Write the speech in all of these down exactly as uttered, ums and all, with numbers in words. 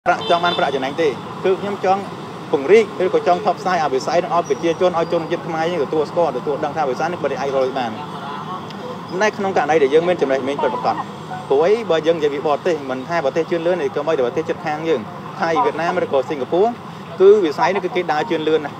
trong ăn bạ cho anh thì cứ nhóm trong cùng ri cứ có trong top size à bị size nó ở bị chia chôn ở chôn giật khai như tua score tua đang tham bị size nó bật ai rồi bàn nay không cả đây để dương bên trường này mình ปิดประกอบcuối bờ dân về bị bọt thì mình hai bờ tây chuyên lươn này có mấy bờ tây chất hang nhưng hai Việt Nam mới có Singapore cứ bị size nó cứ cái đá chuyên lươn này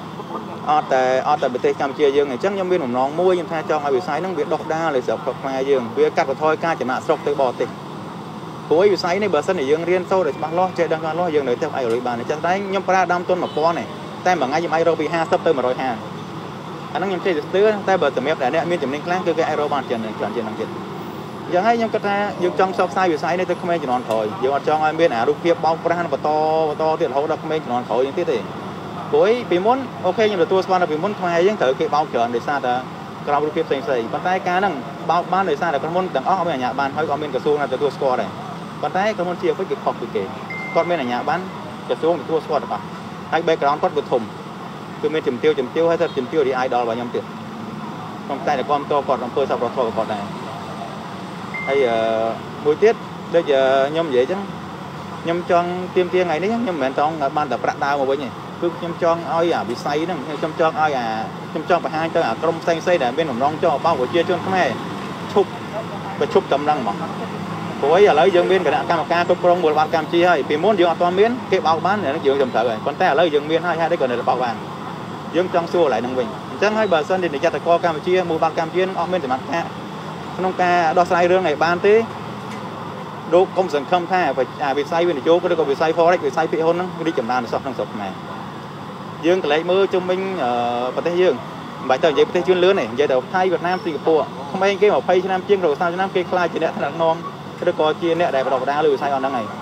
ở tại ở tại bờ tây Campuchia dương này chắc nhóm bênของน้องมุ้ยยังthay cho ai bị size nó bị độc đaเลยsập cọc mai dương với cắt và thôi ca chỉ nã sọc tới bọt thì cuối bị size này bờ sân này dương riêng sâu để bằng lo chơi đang bằng lo dương này theo ai rồi bàn này chắc đấy nhóm pra đam tôn một po nàyแต่บางไงยังไอโรบีห้าซับเตอร์มาร้อยห้าอันนั้นยังใช่ซื้อแต่เบอร์สมัยแต่เนี่ยมีจำนวนครั้งคือไอโรบานเจนหนึ่งจานเจนหนึ่งเจนยังให้ยังกระทายังจ้องซอกไซอยู่ไซในตัวขมิ้นจะนอนถอยยังจ้องไอเบียนอ่ะรูปเพียบเบาประหารปะตอปะตอที่เขาดักขมิ้นจะนอนถอยอย่างที่ที่cuốiปีมุ้นโอเคยังตัวสปอนปีมุ้นทำไมยังถือเก็บเบาเกินโดยซาแต่กราบรูปเพียบใส่ใส่ปัจจัยการนั่งเบาบ้านโดยซาแต่กระมุ้นต่างอ้อไม่หยาบ้านให้ก็มีกระทรวงแต่ตัวสกอร์เลยปัจจัยกระมุ้นเชียร์ก็เก็บขอบเก๋ก็ไม่หยาบ้านกระทรวงตัวสกอร์ต่างให้แบกกราวน์ก็บุตรถมคือมีจุ่มเตี้ยวจุ่มเตี้ยวให้ถ้าจุ่มเตี้ยวดีไอดอลว่ายังเตี้ยต้องใจแต่ความโตก่อนต้องเปิดสับรถโตก่อนได้ไอ้มวยเตี้ยเดี๋ยวจะย่ำเยอะจังย่ำจองเตรียมเตี้ยไงนี่ย่ำเหมือนต้องบ้านแต่ประดาวมาไว้ไงคือย่ำจองอ้อยอ่ะbị sayนั่งย่ำจองอ้อยอ่ะย่ำจองไปห้างเจ้าอ่ะกรมเซ็งเซ่แต่เป็นหนุ่มน้องเจ้าเป้าหัวเจี๊ยจนข้างในชุบไปชุบกำลังหมอโอ้ยอย่าเลยยังเมียนกับการมาการทุบกรงบวชบาดการชี้ให้ปีม้วนยังตอนเมียนเก็บเอาบ้านเนี่ยนักยืนจำเถอะเลยคนแต่เลยยังเมียนให้ให้ได้ก่อนเลยเบาบางยังจังซัวlại năng bình chẳng hay bờ sân thì để cho tạc co Campuchia mua bạc Campuchia nó bên từ mặt cá nông ca đo sai rương này ban tí đô công sản không tha phải à bị say bên chỗ có được có bị say phó đấy bị say bị hôn nó đi chậm đàn sọt năng sọt này dương cái lấy mưa trung minh ởประเทศdương bài tờ giấyประเทศchuyên lớn này giấy đầu Thái Việt Nam Singapore không ai cái mà phay cho Nam chiên rồi sao cho Nam cây khai chỉ để thằng non cái đó có chia nè đẹp đầu đá lười say on đằng này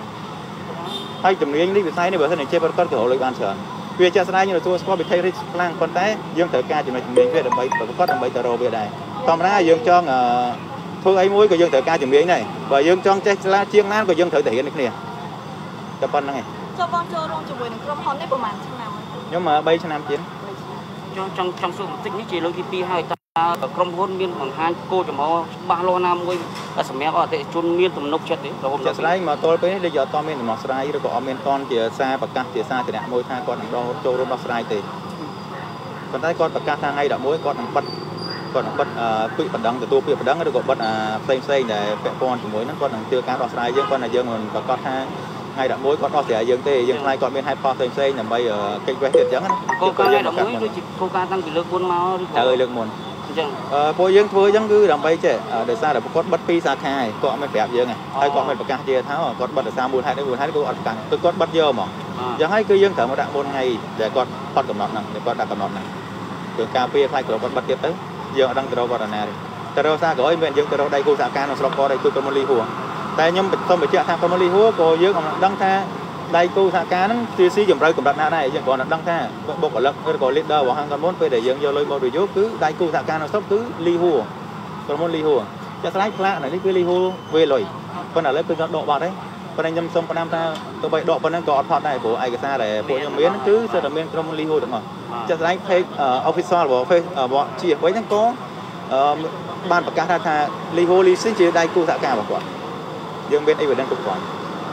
hay chậm riêng đi bị say này bờ sân này chơi bờ con cửa lười ban sờn vì cha sai như là tôi có bị thay rít lang con té dương thở ca chỉ mình mình biết được bảy có được bảy tờ rô về đây còn ra dương cho thôi ấy muối của dương thở ca chỉ miếng này và dương cho che la chiên nan của dương thở thể hiện này cho con này cho con cho luôn cho mình trong hòn đấy của mình xem nào nhưng mà bay cho nam chiến trong trong trong số tích những chỉ lối pi hai ta ở trong hôn miên bằng hai cô cho nó ba lô nam ngôi ở sầm mẹ có thể chôn miên tầm nốc chết đấy rồi chết đấy mà tôi bây giờ giờ to miên mà sai rồi có miên con thì xa bạc cát thì xa thì nè môi tha con đằng đo châu rồi bạc sai thì còn tay con bạc cát tha ngay đã môi con đằng bật con đằng bật quỵ bật đằng từ tôi quỵ bật đằng được gọi bật xây xây để vẽ con thì môi nó con đằng chưa cá bạc sai dương con là dương mình bạc cát tha ngay đã môi con đo thì dương tê dương hai con bên hai po xây xây là bây giờ cây quét thiệt chẳng cô cá đã môi cô cá tăng bị lực buôn máu trời lực muôn bố dương thưa dân cứ làm bay chứ để xa là có bắt pi xa khai có mấy đẹp dương này hay có mấy bậc ca chia tháo có bắt được xa buồn hai đến buồn hai đến buồn cả tôi có bắt dơ mà giờ hay cứ dương thở một đạn buồn ngày để con con cầm nọt này để con đặt cầm nọt này từ cà phê khai cửa con bắt tiếp tới giờ đang từ đâu vào này từ đâu xa gọi bên dương từ đâu đây cô xa ca nó sọc co đây tôi có một ly hùa tại nhưng không phải chuyện tham có một ly hùa cô dương ông đăng tha đây cô xa ca nó xì xì dùm rơi cầm đặt này dương còn đăng tha bốc ở lật còn leader vào hàng con muốn phải để dương vô lôi bao rồi cứ đây cô xa ca nó sốc cứ ly hùa còn muốn ly hùa cho slide lạ này cứ ly hùa về lồi con ở lấy cứ độ vào đấy con anh nhâm xong con nam ta tôi bay độ con anh có thoát này của ai cái xa để của nhâm miến cứ sơ miến trong ly hùa được mà cho slide page official của face bọn chỉ với những có ban bạc ca tha ly hùa ly xin chỉ đây cô xa ca vào quả dương bên ấy vừa đang cục quả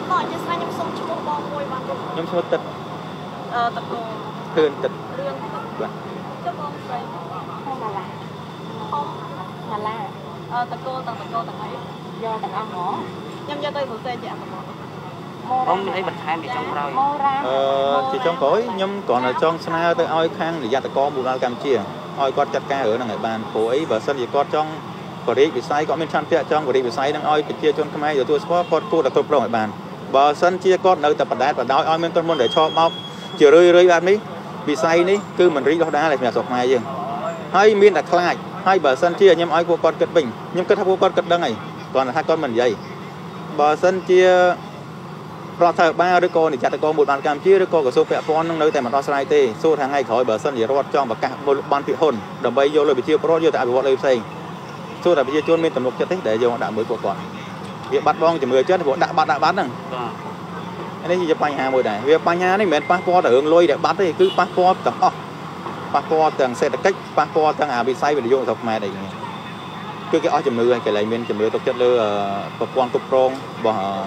nhóm số tịch ờ tịch đồ thường tịch lương vâng cho con xây không là là không là là ờ tịch cô tầng tịch cô tầng ấy do tầng ăn ngõ nhâm do tôi vừa xây chạm không thấy bật hai bị trong rồi ờ chỉ trong cối nhưng còn là trong sna tới oi khang thì ra tịch co bù la Campuchia oi con chặt ca ở là người bàn phố ấy và sân gì con trong của đi bị say có bên trong tiệt trong của đi bị say đang oi bị chia chôn cái máy rồi tôi sport con cô là tôi pro người bàn bờ sân chia con nơi tập bật đá và đói oi men con muốn để cho bao chiều rơi rơi ăn đi bị say đi cứ mình rít đó đá lại nhà sọc này dương hay miên đặt khai hai bờ sân chia nhưng oi của con cất bình nhưng cất của con cất đằng này còn là hai con mình dày bờ sân chia rồi thợ ba đứa con thì chặt con một bàn cam chia đứa con của số vẽ con nơi tại mặt đó sai tê số hàng ngày khỏi bờ sân thì rót cho và cả một bàn thị hồn đồng bay vô lời bị chia pro vô tại bị bọn lời xây số là bị chia chôn bên tầm lục cho thích để vô đã mới của con việc bắt bong chỉ mười chết bộ đã bắt đã bắt nè anh ấy chỉ bánh hà mùi này việc bánh hà này mình passport ở hướng lôi để bắt thì cứ passport tầng oh passport tầng xe cách passport tầng à bị say bị dùng dọc mày này cứ cái áo chùm mưa cái lại mình chùm mưa tục chất lơ ở quan cục rong bỏ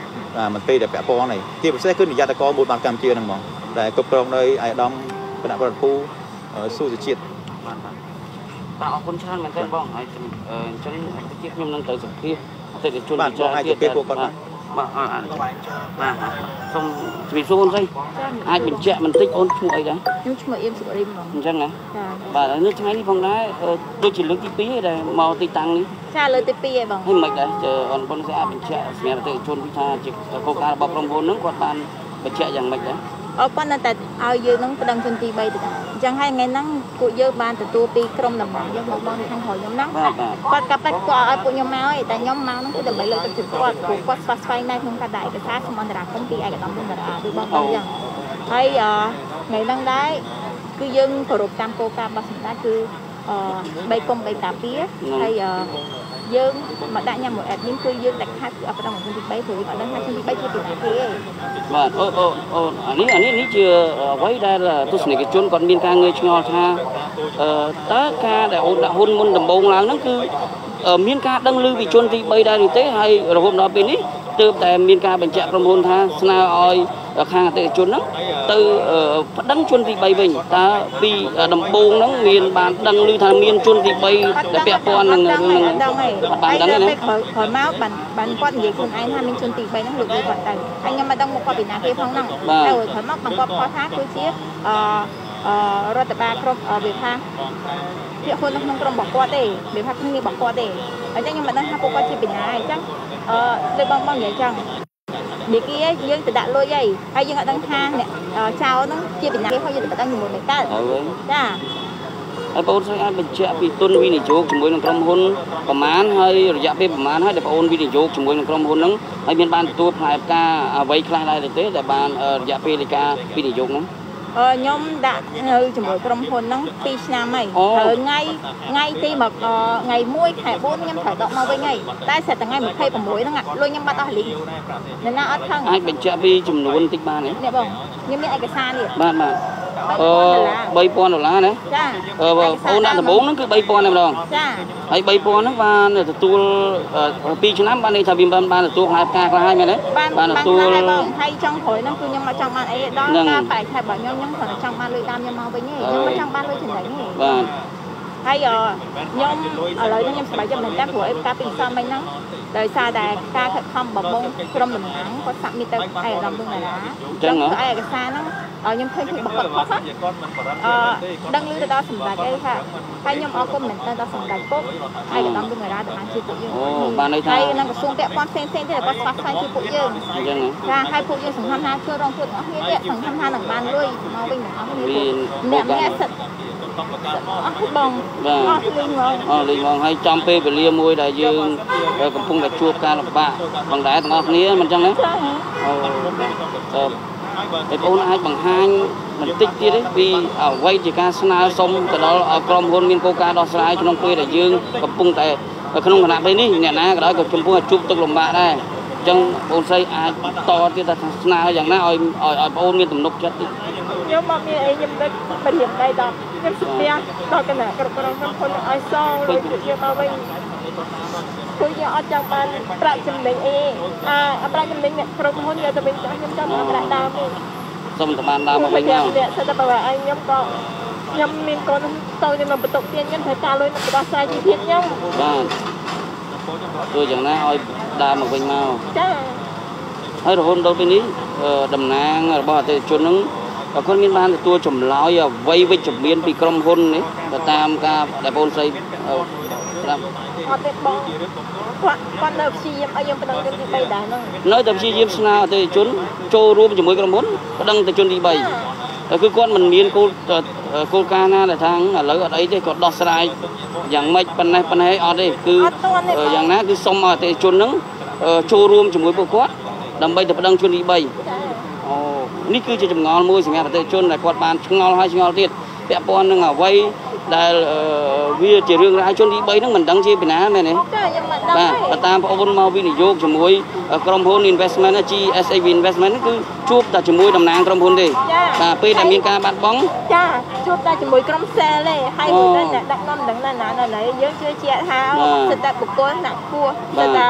mình tì để bẻ po này thì sẽ cứ nhà ta có một bàn cam chia đằng mỏng để cục rong đây ai đóng cái đạo vật phu su sự triệt បាទអរគុណច្រើនមែនទែនបងហើយអញ្ចឹងតិចខ្ញុំនឹងទៅសម្ភាសអតិថិជនបាទបងអាចទៅពេលពួកគាត់បាទបាទបាទសូមជម្រាបសួរអូនស្រីអាចបញ្ជាក់បន្តិចអូនឈ្មោះអីដែរខ្ញុំឈ្មោះអៀមសុរិមហ្មងអញ្ចឹងណាចាបាទនៅថ្ងៃនេះផងដែរដូចជាលើកទីពីរដែរមកទីតាំងនេះចាលើកទីពីរឯងបងហើយមិនដែរអូនបងស្រីអាចបញ្ជាក់សម្រាប់អតិថិជនពីថាជាគោលការណ៍របស់ក្រុមហ៊ុនហ្នឹងគាត់បានបញ្ជាក់យ៉ាងម៉េចដែរអរគុណតែឲ្យយើងនឹងប្តឹងជនទី 3 ទៅដែរអញ្ចឹងហើយថ្ងៃហ្នឹងពួកយើងបានទទួលពីក្រុមតំណាងយើងមកបងខាងក្រោយខ្ញុំហ្នឹងគាត់កាប់តែគាត់ឲ្យពួកខ្ញុំមកឯងតែខ្ញុំមកហ្នឹងគឺដើម្បីលើកទឹកចិត្តគាត់ព្រោះគាត់ស្វាស្វែងនៅក្នុងការដាក់ឯកសារសម្បត្តិរាគមពីឯកឧត្តមជនតារាគឺបងអញ្ចឹងហើយថ្ងៃហ្នឹងដែរគឺយើងគោរពតាមគោលការណ៍របស់សម្ដេចគឺអឺ3គុំ3តាពីហើយយើងមកដាក់ញ៉ាំមួយអេដមីនគឺយើងដាក់ខាត់គឺអត់ប្រដងជំទី 3 ព្រោះយើងអត់ដឹងថាជំទី 3 ជាពីណាទេបាទអូអូអូអានេះអានេះនេះជាអ្វីដែលទស្សនិកជនគាត់មានការងឿឆ្ងល់ថាអឺតើការដែលអូនដាក់ហ៊ុនមុនដំបូងឡើងហ្នឹងគឺមានការដឹងឮពីជនទី 3 ដែរឬទេហើយរហូតដល់ពេលនេះទើបតែមានការបញ្ជាក់ក្រុមហ៊ុនថាស្នើឲ្យខាងអតិថិជនហ្នឹងទៅប្តឹងជនទី 3 វិញតើពីដំបូងហ្នឹងមានបានដឹងឮថាមានជនទី 3 ដែលពាក់ព័ន្ធនឹងនឹងបានដឹងទេក្រោយក្រោយមកបានបានគាត់និយាយខ្លួនឯងថាមានជនទី 3 ហ្នឹងលោកនិយាយគាត់ទៅហើយខ្ញុំមិនដឹងមកគាត់ពីណាគេផងហ្នឹងតែក្រោយមកបានគាត់គាត់ថាគឺជាអឺរដ្ឋបាលក្រុមវាថាជាហ៊ុនក្នុងក្រុមរបស់គាត់ទេវាថាគ្នារបស់គាត់ទេអញ្ចឹងខ្ញុំមិនដឹងថាពួកគាត់ជាពីណាអញ្ចឹងអឺដូចបងបងនិយាយអញ្ចឹងនិយាយយើងទៅដាក់លុយអីហើយយើងអត់ដឹងថាអ្នកចៅហ្នឹងជាពីណាគេហើយយើងទៅបដិងជាមួយនឹងកើតចាហើយបងស្រីអាចបញ្ជាក់ពីទុនវិនិយោគជាមួយនឹងក្រុមហ៊ុនប្រមាណហើយរយៈពេលប្រមាណហើយដែលបងវិនិយោគជាមួយនឹងក្រុមហ៊ុនហ្នឹងហើយមានបានទទួលផ្លែផ្កាអ្វីខ្លះដែរទេដែលបានរយៈពេលនៃការវិនិយោគហ្នឹងខ្ញុំដាក់នៅជាមួយក្រុមហ៊ុនហ្នឹងពីរឆ្នាំហើយហើយថ្ងៃថ្ងៃទីមកថ្ងៃមួយខែបួនខ្ញុំត្រូវដកមកវិញហើយតែស្រាប់តែថ្ងៃ26ហ្នឹងលុយខ្ញុំបាត់អស់លីងនៅណាអត់ខឹងអាចបញ្ជាក់ពីចំនួនតិចបានទេនេះបងខ្ញុំមានឯកសារនេះបាទបាទអឺ3,000ដុល្លារណាចាអឺអូនដាក់ដំបូងហ្នឹងគឺ3,000តែម្ដងចាហើយ3,000ហ្នឹងបានទទួលពីរឆ្នាំបានន័យថាវាបានបានទទួលផ្លែផ្កាខ្លះហើយមែនទេបានទទួលហើយចង់ក្រោយហ្នឹងគឺខ្ញុំមកចង់បានអីដល់ការបរិច្ឆេទរបស់ខ្ញុំខ្ញុំគ្រាន់តែចង់បានលុយតាមខ្ញុំមកវិញទេខ្ញុំមិនចង់បានលុយចំណេញទេបាទហើយខ្ញុំឥឡូវនេះខ្ញុំសប្បាយចិត្តមែនតើព្រោះអីការពីផ្សំមិញហ្នឹងដោយសារតែការខិតខំបបងក្រុមតំណាងគាត់សាក់មីទៅឯកឧត្តមនឹងណាចឹងឯកសារហ្នឹងខ្ញុំឃើញពីបកគាត់ខុសអឺដឹងឮទៅដល់សម្ដេចអីថាហើយខ្ញុំអរគុណមែនតើដល់សម្ដេចពុកឯកឧត្តមនឹងណាតំណាងជួយពួកយើងអូបានន័យថាហើយនឹងក្រសួងពាក់ព័ន្ធផ្សេងផ្សេងទៀតគាត់ស្វាស្វែងជួយពួកយើងចឹងចាហើយពួកយើងសង្ឃឹមថាជួយរងជួយទាំងអស់គ្នាទៀតសង្ឃឹមថានឹងបានលុយមកវិញទាំងអស់គ្នាអ្នកអ្នកសិតអស់បងបាទអស់លីងមកអស់លីងមកហើយចំពេលវេលាមួយដែលយើងកំពុងតែជួបការលំបាកផងដែរទាំងអស់គ្នាមិនចឹងណាអូអឺបងប្អូនអាចបង្ហាញបន្តិចទៀតទេពីអ្វីជាការស្នើសុំទៅដល់ក្រុមហ៊ុនមានគោលការណ៍ដោះស្រាយក្នុងពេលដែលយើងកំពុងតែក្នុងគណៈពេលនេះអ្នកណាក៏ដោយក៏ចំពោះជួបទុកលំបាកដែរអញ្ចឹងបងស្រីអាចតទៀតថាស្នើយ៉ាងណាឲ្យឲ្យបងប្អូនមានទំនុកចិត្តទៀតខ្ញុំមកមានអីខ្ញុំដឹកបរិយាកាសដល់ខ្ញុំស្ទះដល់គណៈគ្រប់គ្រងក្រុមហ៊ុនឲ្យសងលុយពួកយើងមកវិញពួកយើងអត់ចង់បានប្រាក់ចំណេញអីអាប្រាក់ចំណេញអ្នកក្រុមហ៊ុនយកទៅវិញចង់ខ្ញុំចង់មកប្រាក់ដើមទេសុំតែបានដើមមកវិញមកអ្នកសិតតែបើឲ្យខ្ញុំក៏ខ្ញុំមានកូនតូចនៅបន្ទប់ទៀតខ្ញុំត្រូវការលុយនៅដោះស្រាយជីវភាពខ្ញុំបាទជួយយ៉ាងណាឲ្យដើមមកវិញមកចាហើយរហូតដល់ពេលនេះតំណាងរបស់អតិថិជនហ្នឹងគាត់មានបានទទួលចម្លើយអ្វីវិជ្ជមានពីក្រុមហ៊ុននេះទៅតាមការដែលបងស្រីប្រាប់អត់ទេបងគាត់គាត់នៅព្យាយាមឲ្យយើងប្តឹងជនទី 3 ដែរហ្នឹងនៅតែព្យាយាមស្នើអតិថិជនចូលរួមជាមួយក្រុមហ៊ុនប្តឹងទៅជនទី 3គឺគាត់មិនមានគោលគោលការណ៍ណាដែលថាឥឡូវអត់អីទេគាត់ដោះស្រាយយ៉ាងម៉េចប៉ុណ្ណេះប៉ុណ្ណេះអត់ទេគឺយ៉ាងណាគឺសុំឲ្យអតិថិជនហ្នឹងចូលរួមជាមួយពួកគាត់ដើម្បីទៅប្តឹងជនទី 3អូនេះគឺជាចម្ងល់មួយសម្រាប់អតិថិជនដែលគាត់បានឆ្ងល់ហើយឆ្ងល់ទៀតពាក់ព័ន្ធនឹងអ្វីដែលវាជារឿងរ៉ាវជនទី 3 ហ្នឹងមិនដឹងជាពីណាមែនទេចាខ្ញុំមិនដឹងបាទតាមបងប្អូនមកវិនិយោគជាមួយក្រុមហ៊ុន investment ជី អេស អេ វី investment គឺជួបតែជាមួយតំណាងក្រុមហ៊ុនទេបាទពេលដែលមានការបាត់បង់ចាជួបតែជាមួយក្រុម sale ទេហើយមួយទៅអ្នកដឹកនាំដឹងណាណាណាយើងជឿជាក់ថាសិតតែបុគ្គលណាក់ពោះសិតតែ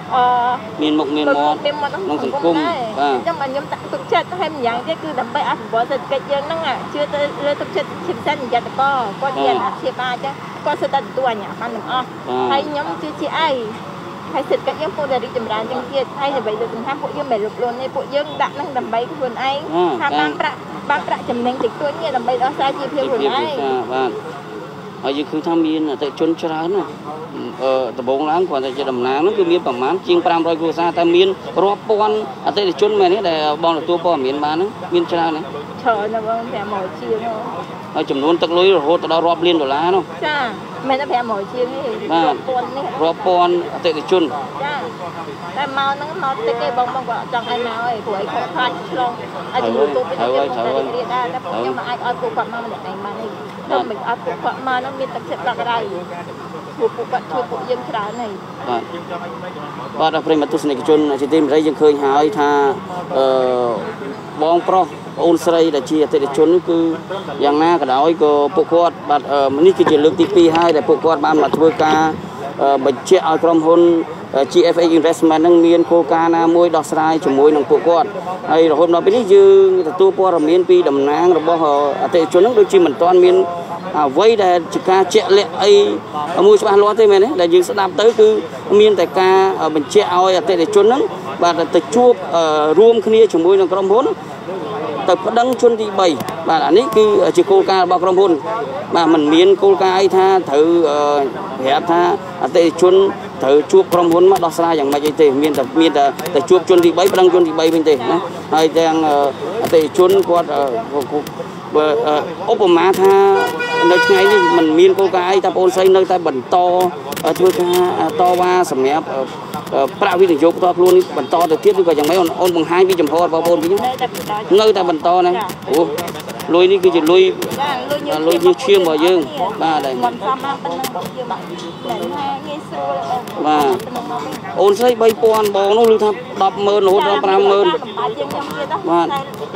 មានមុខមានមាត់ក្នុងសង្គមបាទចាំខ្ញុំតាក់ទុកចិត្តឲ្យម្យ៉ាងទៀតគឺដើម្បីអភិវឌ្ឍសេដ្ឋកិច្ចយើងហ្នឹងជឿទៅលើទុកចិត្តជាពិសេសនិយាយតកគាត់ជាអាជីវកម្មអញ្ចឹងគាត់សិតតែទទួលអាញាបានទាំងអស់ហើយខ្ញុំជឿជាអីហើយសេដ្ឋកិច្ចយើងពួកតែរីកចម្រើនជាងទៀតហើយអ្វីដែលសំខាន់ពួកយើងមិនរំលន់ទេពួកយើងដាក់ហ្នឹងដើម្បីខ្លួនឯងថាបានប្រាក់បានប្រាក់ចំណេញតិចតួចនេះដើម្បីដោះស្រាយជីវភាពខ្លួនឯងបាទហើយយើងឃើញថាមានអតិថិជនច្រើនណាអឺដំបងឡើងគាត់តែជាតំណាងហ្នឹងគឺមានប្រមាណជាងfive hundredគ្រួសារតែមានរាប់ពាន់អតិថិជនមែនទេដែលបងទទួលព័ត៌មានបានហ្នឹងមានច្រើនណាច្រើនណាស់បងfive hundredជាងហើយចំនួនទឹកលុយរហូតដល់រាប់លានដុល្លារនោះចាមិនតែfive hundredជាងទេរាប់ពាន់នេះរាប់ពាន់អតិថិជនចាតែមកហ្នឹងមកតិចទេបងបងគាត់ចង់ឲ្យមកឯងព្រោះឯងខកខាតឆ្លងឲ្យជំនួយទូទៅទៅទៅដែរតែខ្ញុំមិនអាចឲ្យពួកគាត់មកម្នាក់ឯងបានទេខ្ញុំមិនអត់ពួកគាត់មកហ្នឹងមានទឹកចិត្តកក់ក្ដៅពួកគាត់ជួយពួកយើងច្រើនហើយបាទបាទប្រិមត្តទស្សនិកជនជាទីមេត្រីយើងឃើញហើយថាអឺបងប្រុសអូនស្រីដែលជាអតិថិជនគឺយ៉ាងណាក៏ដោយក៏ពួកគាត់បាទនេះគឺជាលើកទីtwoហើយដែលពួកគាត់បានមកធ្វើការបញ្ជាក់ឲ្យក្រុមហ៊ុន G F X Investment នឹងមានគោលការណ៍ណាមួយដោះស្រាយជាមួយនឹងពួកគាត់ហើយរហូតដល់ពេលនេះយើងទទួលព័ត៌មានពីតំណាងរបស់អតិថិជននឹងដូចជាមិនទាន់មានអ្វីដែលជាការជាក់លាក់អីមួយច្បាស់លាស់ទេមែនទេដែលយើងស្ដាប់ទៅគឺមានតែការបញ្ជាក់ឲ្យអតិថិជននឹងបាទទៅជួបរួមគ្នាជាមួយនឹងក្រុមហ៊ុនទៅប្តឹងជនទីthreeបាទអានេះគឺជាគោលការណ៍របស់ក្រុមហ៊ុនបាទមិនមានគោលការណ៍អីថាត្រូវប្រាប់ថាអតិថិជនត្រូវជួបក្រុមហ៊ុនមកដោះស្រាយយ៉ាងម៉េចអីទេមានតែមានតែទៅជួបជនទីthreeប្តឹងជនទីthreeវិញទេណាហើយទាំងអតិថិជនគាត់ឧបមាថានៅថ្ងៃនេះមិនមានគោលការណ៍អីតែបងស្រីនៅតែបន្តធ្វើការតវ៉ាសម្រាប់ប្រាក់វិនិយោគផ្ទាល់ខ្លួននេះបន្តទៅទៀតឬក៏យ៉ាងម៉េចអូនបង្ហាញពីចំហរបស់បងប្អូនវិញនៅតែបន្តណាអូលុយនេះគឺជាលុយលុយញើសឈាមរបស់យើងបាទហើយមិនសមមកប៉ុណ្ណឹងយើងបាទងាយស្រួលបាទអូនស្រីthree thousandបងនោះឮថាten thousandរហូតដល់five thousandបាទបាទ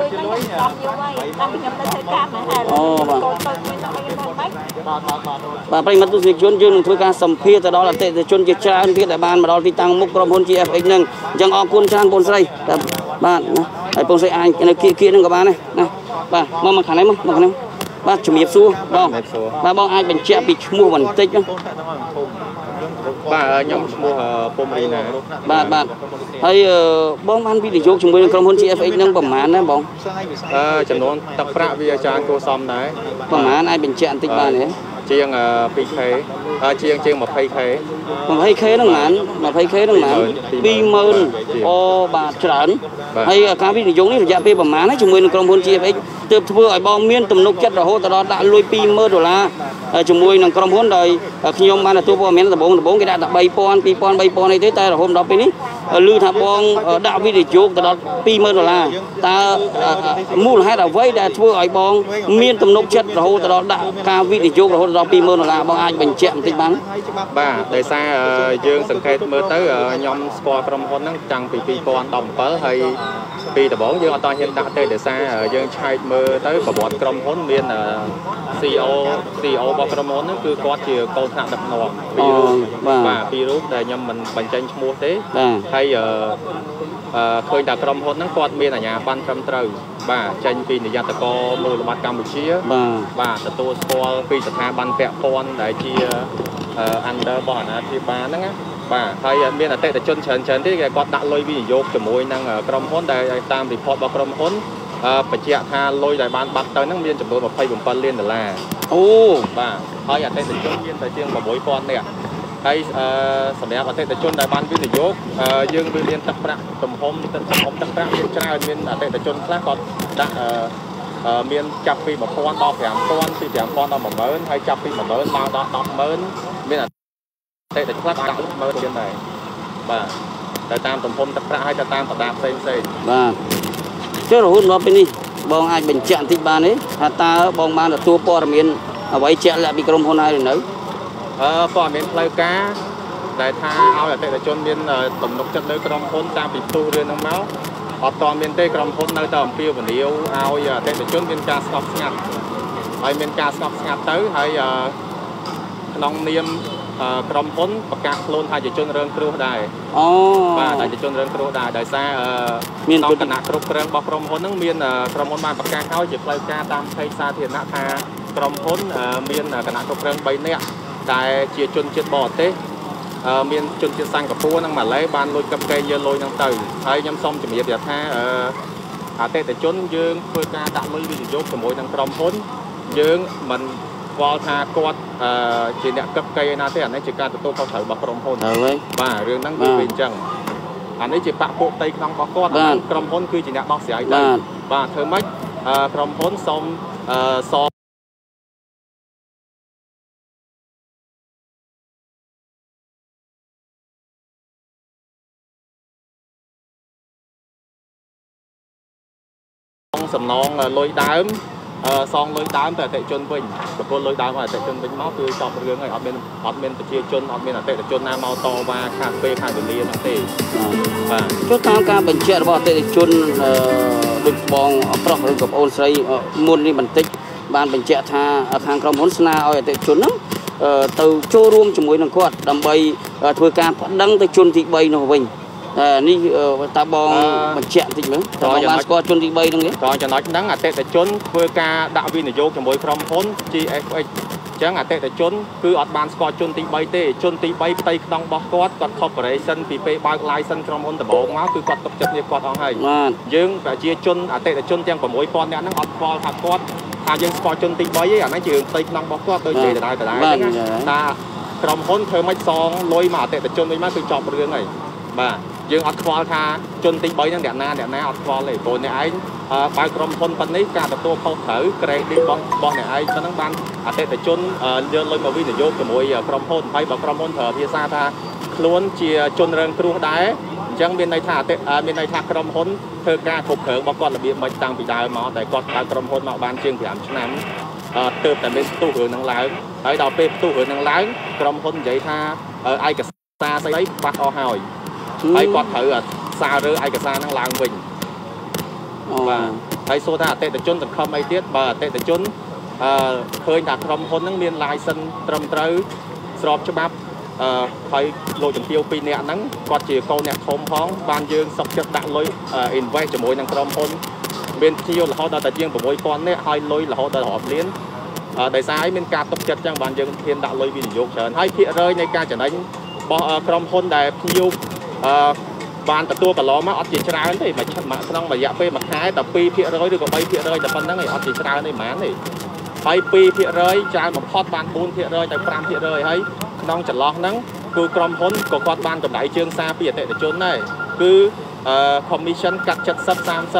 អូបាទបាទប្រិមត្តទស្សនិកជនយើងនឹងធ្វើការសម្ភាសទៅដល់អតិថិជនជាច្រើនទៀតដែលបានមកដល់ទីតាំងមុខក្រុមហ៊ុន G F X ហ្នឹងអញ្ចឹងអរគុណច្រើនបងស្រីបាទណាហើយបងស្រីអាចនៅគៀកគៀកហ្នឹងក៏បានដែរណាបាទមកមកខាងនេះមកមកខាងនេះបាទជំរាបសួរបងបាទបងអាចបញ្ជាក់ពីឈ្មោះបន្តិចណាបាទខ្ញុំឈ្មោះពុំរីណាបាទបាទហើយបងបានវិនិយោគជាមួយនឹងក្រុមហ៊ុន G F X ហ្នឹងប្រហែលណាបងអឺចំនួនទឹកប្រាក់វាច្រើនគួរសមដែរប្រហែលអាចបញ្ជាក់បន្តិចបានទេជាងtwo K ជាងជាងtwenty K twenty K ហ្នឹងហ្មងtwenty K ហ្នឹងហ្មងtwo thousandអូបាទច្រើនហើយការវិនិយោគនេះរយៈពេលប្រហែលណាជាមួយនឹងក្រុមហ៊ុន G F X ទើបធ្វើឲ្យបងមានទំនុកចិត្តរហូតដល់ដាក់លុយtwo thousandដុល្លារជាមួយនឹងក្រុមហ៊ុនដោយខ្ញុំបានទទួលព័ត៌មានដំបូងដំបូងគេដាក់តែthree thousand two thousand three thousandអីទេតែរហូតដល់ពេលនេះឮថាបងដាក់វិនិយោគទៅដល់two thousandដុល្លារតើមូលហេតុអ្វីដែលធ្វើឲ្យបងមានទំនុកចិត្តរហូតដល់ដាក់ការវិនិយោគរហូតដល់two thousandដុល្លារបងអាចបញ្ជាក់បន្តិចបានបាទដោយសារយើងសង្កេតមើលទៅខ្ញុំស្គាល់ក្រុមហ៊ុនហ្នឹងតាំងពីtwo thousand seventeenហើយពីដំបូងយើងអត់តហ៊ានដាក់ទេដោយសារយើងឆែកមើលទៅប្រវត្តិក្រុមហ៊ុនមាន C E O C E O របស់ក្រុមហ៊ុនហ្នឹងគឺគាត់ជាកូនថ្នាក់ដឹកនាំពីររូបបាទពីររូបដែលខ្ញុំមិនបញ្ចេញឈ្មោះទេហើយអឺឃើញថាក្រុមហ៊ុនហ្នឹងគាត់មានអាជ្ញាប័ណ្ណត្រឹមត្រូវបាទចេញពីនាយកតកមូលបត្រកម្ពុជាបាទទទួលស្គាល់ពីស្ថាប័នពាក់ព័ន្ធដែលជា under របស់អាណាព្យាបាលហ្នឹងណាបាទហើយមានអតិថិជនច្រើនច្រើនទៀតគេគាត់ដាក់លុយវិនិយោគជាមួយនឹងក្រុមហ៊ុនដែលតាម report របស់ក្រុមហ៊ុនបញ្ជាក់ថាលុយដែលបានបាត់ទៅហ្នឹងមានចំនួនtwenty-sevenលានដុល្លារអូបាទហើយអតិថិជនមានតែជាងsix thousandនាក់ហើយសម្រាប់អតិថិជនដែលបានវិនិយោគយើងវាមានទឹកប្រាក់ទំហំទឹកទំហំទឹកប្រាក់មានច្រើនមានអតិថិជនខ្លះគាត់ដាក់មានចាប់ពីone thousandដល់five thousandពីfive thousandដល់one thousandហើយចាប់ពីone thousandដល់ten thousandមានអតិថិជនខ្លះដាក់one thousandទៀតដែរបាទតែតាមទំហំទឹកប្រាក់ហើយទៅតាមប្រដាប់ផ្សេងផ្សេងបាទចុះរហូតដល់ពេលនេះបងអាចបញ្ជាក់បន្តិចបានទេថាតើបងបានទទួលព័ត៌មានអ្វីជាក់លាក់ពីក្រុមហ៊ុនហើយឬនៅអឺព័ត៌មានផ្លូវការដែលថាឲ្យអតិថិជនមានទំនុកចិត្តលើក្រុមហ៊ុនតាមពីផ្ទុះរឿងហ្នឹងមកអត់តមានទេក្រុមហ៊ុននៅតែអំពាវនាវឲ្យអតិថិជនមានការស្ងប់ស្ងាត់ហើយមានការស្ងប់ស្ងាត់ទៅហើយក្នុងនាមក្រុមហ៊ុនប្រកាសខ្លួនថាជាជនរងគ្រោះដែរអូបាទតែជាជនរងគ្រោះដែរដោយសារមានគណៈគ្រប់គ្រងរបស់ក្រុមហ៊ុនហ្នឹងមានក្រុមហ៊ុនបានប្រកាសឲ្យជាផ្លូវការតាមផ្ទៃសាធារណៈថាក្រុមហ៊ុនមានគណៈគ្រប់គ្រងបីនាក់ដែលជាជនជាតិបរទេសមានជនជាតិសិង្ហបុរីនិងម៉ាឡេបានលួចកាប់កេរយកលុយហ្នឹងទៅហើយខ្ញុំសូមជំរាបថាអតិថិជនយើងធ្វើការដាក់លុយវិនិយោគជាមួយនឹងក្រុមហ៊ុនយើងមិនស្គាល់ថាគាត់ជាអ្នកកាប់កេរណាទេអានេះជាការទទួលខុសត្រូវរបស់ក្រុមហ៊ុនបាទរឿងហ្នឹងគឺវាអញ្ចឹងអានេះជាបាក់ពួកផ្ទៃក្នុងរបស់គាត់ក្រុមហ៊ុនគឺជាអ្នកដោះស្រាយទៅបាទធ្វើម៉េចក្រុមហ៊ុនសូមសសំណងលុយដើមសងលុយដើមទៅអតិថិជនវិញប្រគល់លុយដើមឲ្យអតិថិជនវិញមកគឺចប់រឿងហើយអត់មានអត់មានប្រជាជនអត់មានអតិថិជនណាមកតវ៉ាខាតពេលខាតវេលាហ្នឹងទេបាទចុះតាមការបញ្ជាក់របស់អតិថិជនដូចបងប្រុសឬក៏បងអូនស្រីមុននេះបន្តិចបានបញ្ជាក់ថាខាងក្រុមហ៊ុនស្នើឲ្យអតិថិជនហ្នឹងទៅចូលរួមជាមួយនឹងគាត់ដើម្បីធ្វើការប្តឹងទៅជនទីបីនោះវិញនេះតើបងបញ្ជាក់បន្តិចមើលតើបងបានស្គាល់ជនទីបីហ្នឹងទេតើចំណុចហ្នឹងអតិថិជនធ្វើការដាក់វិនិយោគជាមួយក្រុមហ៊ុន G F X អញ្ចឹងអតិថិជនគឺអត់បានស្គាល់ជនទីបីទេជនទីបីផ្ទៃក្នុងរបស់គាត់គាត់ corporation ពីពេលបើក license ក្រុមហ៊ុនដំបូងមកគឺគាត់ទុកចិត្តនេះគាត់អស់ហើយយើងប្រជាជនអតិថិជនទាំង៦ពាន់នាក់ហ្នឹងអត់ស្គាល់ថាគាត់ថាយើងស្គាល់ជនទីបីឯអាហ្នឹងជារឿងផ្ទៃក្នុងរបស់គាត់ដូចជាដដែលដដែលហ្នឹងថាក្រុមហ៊ុនធ្វើម៉េចសងលុយមកអតិថិជនវិញមកគឺចប់រឿងហើយបាទយើងអត់ខ្វល់ថាជនទីបីហ្នឹងអ្នកណាអ្នកណាអត់ខ្វល់ទេព្រោះអ្នកឯងបើក្រុមហ៊ុនប៉ុណ្នេះការទទួលខុសត្រូវ credit របស់របស់អ្នកឯងប៉ុណ្ណឹងបានអតិថិជនយកលុយមកវិនិយោគជាមួយក្រុមហ៊ុនហើយបើក្រុមហ៊ុនប្រើភាសាថាខ្លួនជាជនរងគ្រោះដែរអញ្ចឹងមានន័យថាអតិមានន័យថាក្រុមហ៊ុនធ្វើការគ្រប់គ្រងរបស់គាត់របៀបមិនតាំងពីដើមមកតែគាត់បើក្រុមហ៊ុនមកបានជាងប្រាំឆ្នាំទើបតែមានផ្ទុះរឿងហ្នឹងឡើងហើយដល់ពេលផ្ទុះរឿងហ្នឹងឡើងក្រុមហ៊ុននិយាយថាឯកសារស្អីបាត់អស់ហើយហើយគាត់ត្រូវសាររើឯកសារហ្នឹងឡើងវិញបាទហើយសួរថាអតិថិជនសង្ឃឹមអីទៀតបើអតិថិជនអឺឃើញថាក្រុមហ៊ុនហ្នឹងមាន license ត្រឹមត្រូវស្របច្បាប់អឺហើយលោកជំទាវពីរនាក់ហ្នឹងគាត់ជាកូនអ្នកធំផងបានយើងសុខចិត្តដាក់លុយ invest ជាមួយនឹងក្រុមហ៊ុនមានភ្ញៀវរហូតដល់តែជាងsáuពាន់នាក់ហើយលុយរហូតដល់រាប់លានដោយសារឲ្យមានការទុកចិត្តចឹងបានយើងហ៊ានដាក់លុយវិនិយោគច្រើនហើយភាគរយនៃការចំណេញរបស់ក្រុមហ៊ុនដែលភ្ញៀវអឺបានទទួលកន្លងមកអត់ជាច្រើនទេមួយក្នុងរយៈពេលមួយខែតែពីរភាគរយឬក៏បីភាគរយតែប៉ុណ្្នឹងឯងអត់ជាច្រើនទេហ្មងទេហើយពីរភាគរយច្រើនបំផុតបានបួនភាគរយទៅប្រាំភាគរយហើយក្នុងចន្លោះហ្នឹងគឺក្រុមហ៊ុនក៏គាត់បានកម្រៃជើងសារពីអតិថិជនដែរគឺអឺ commission កាត់70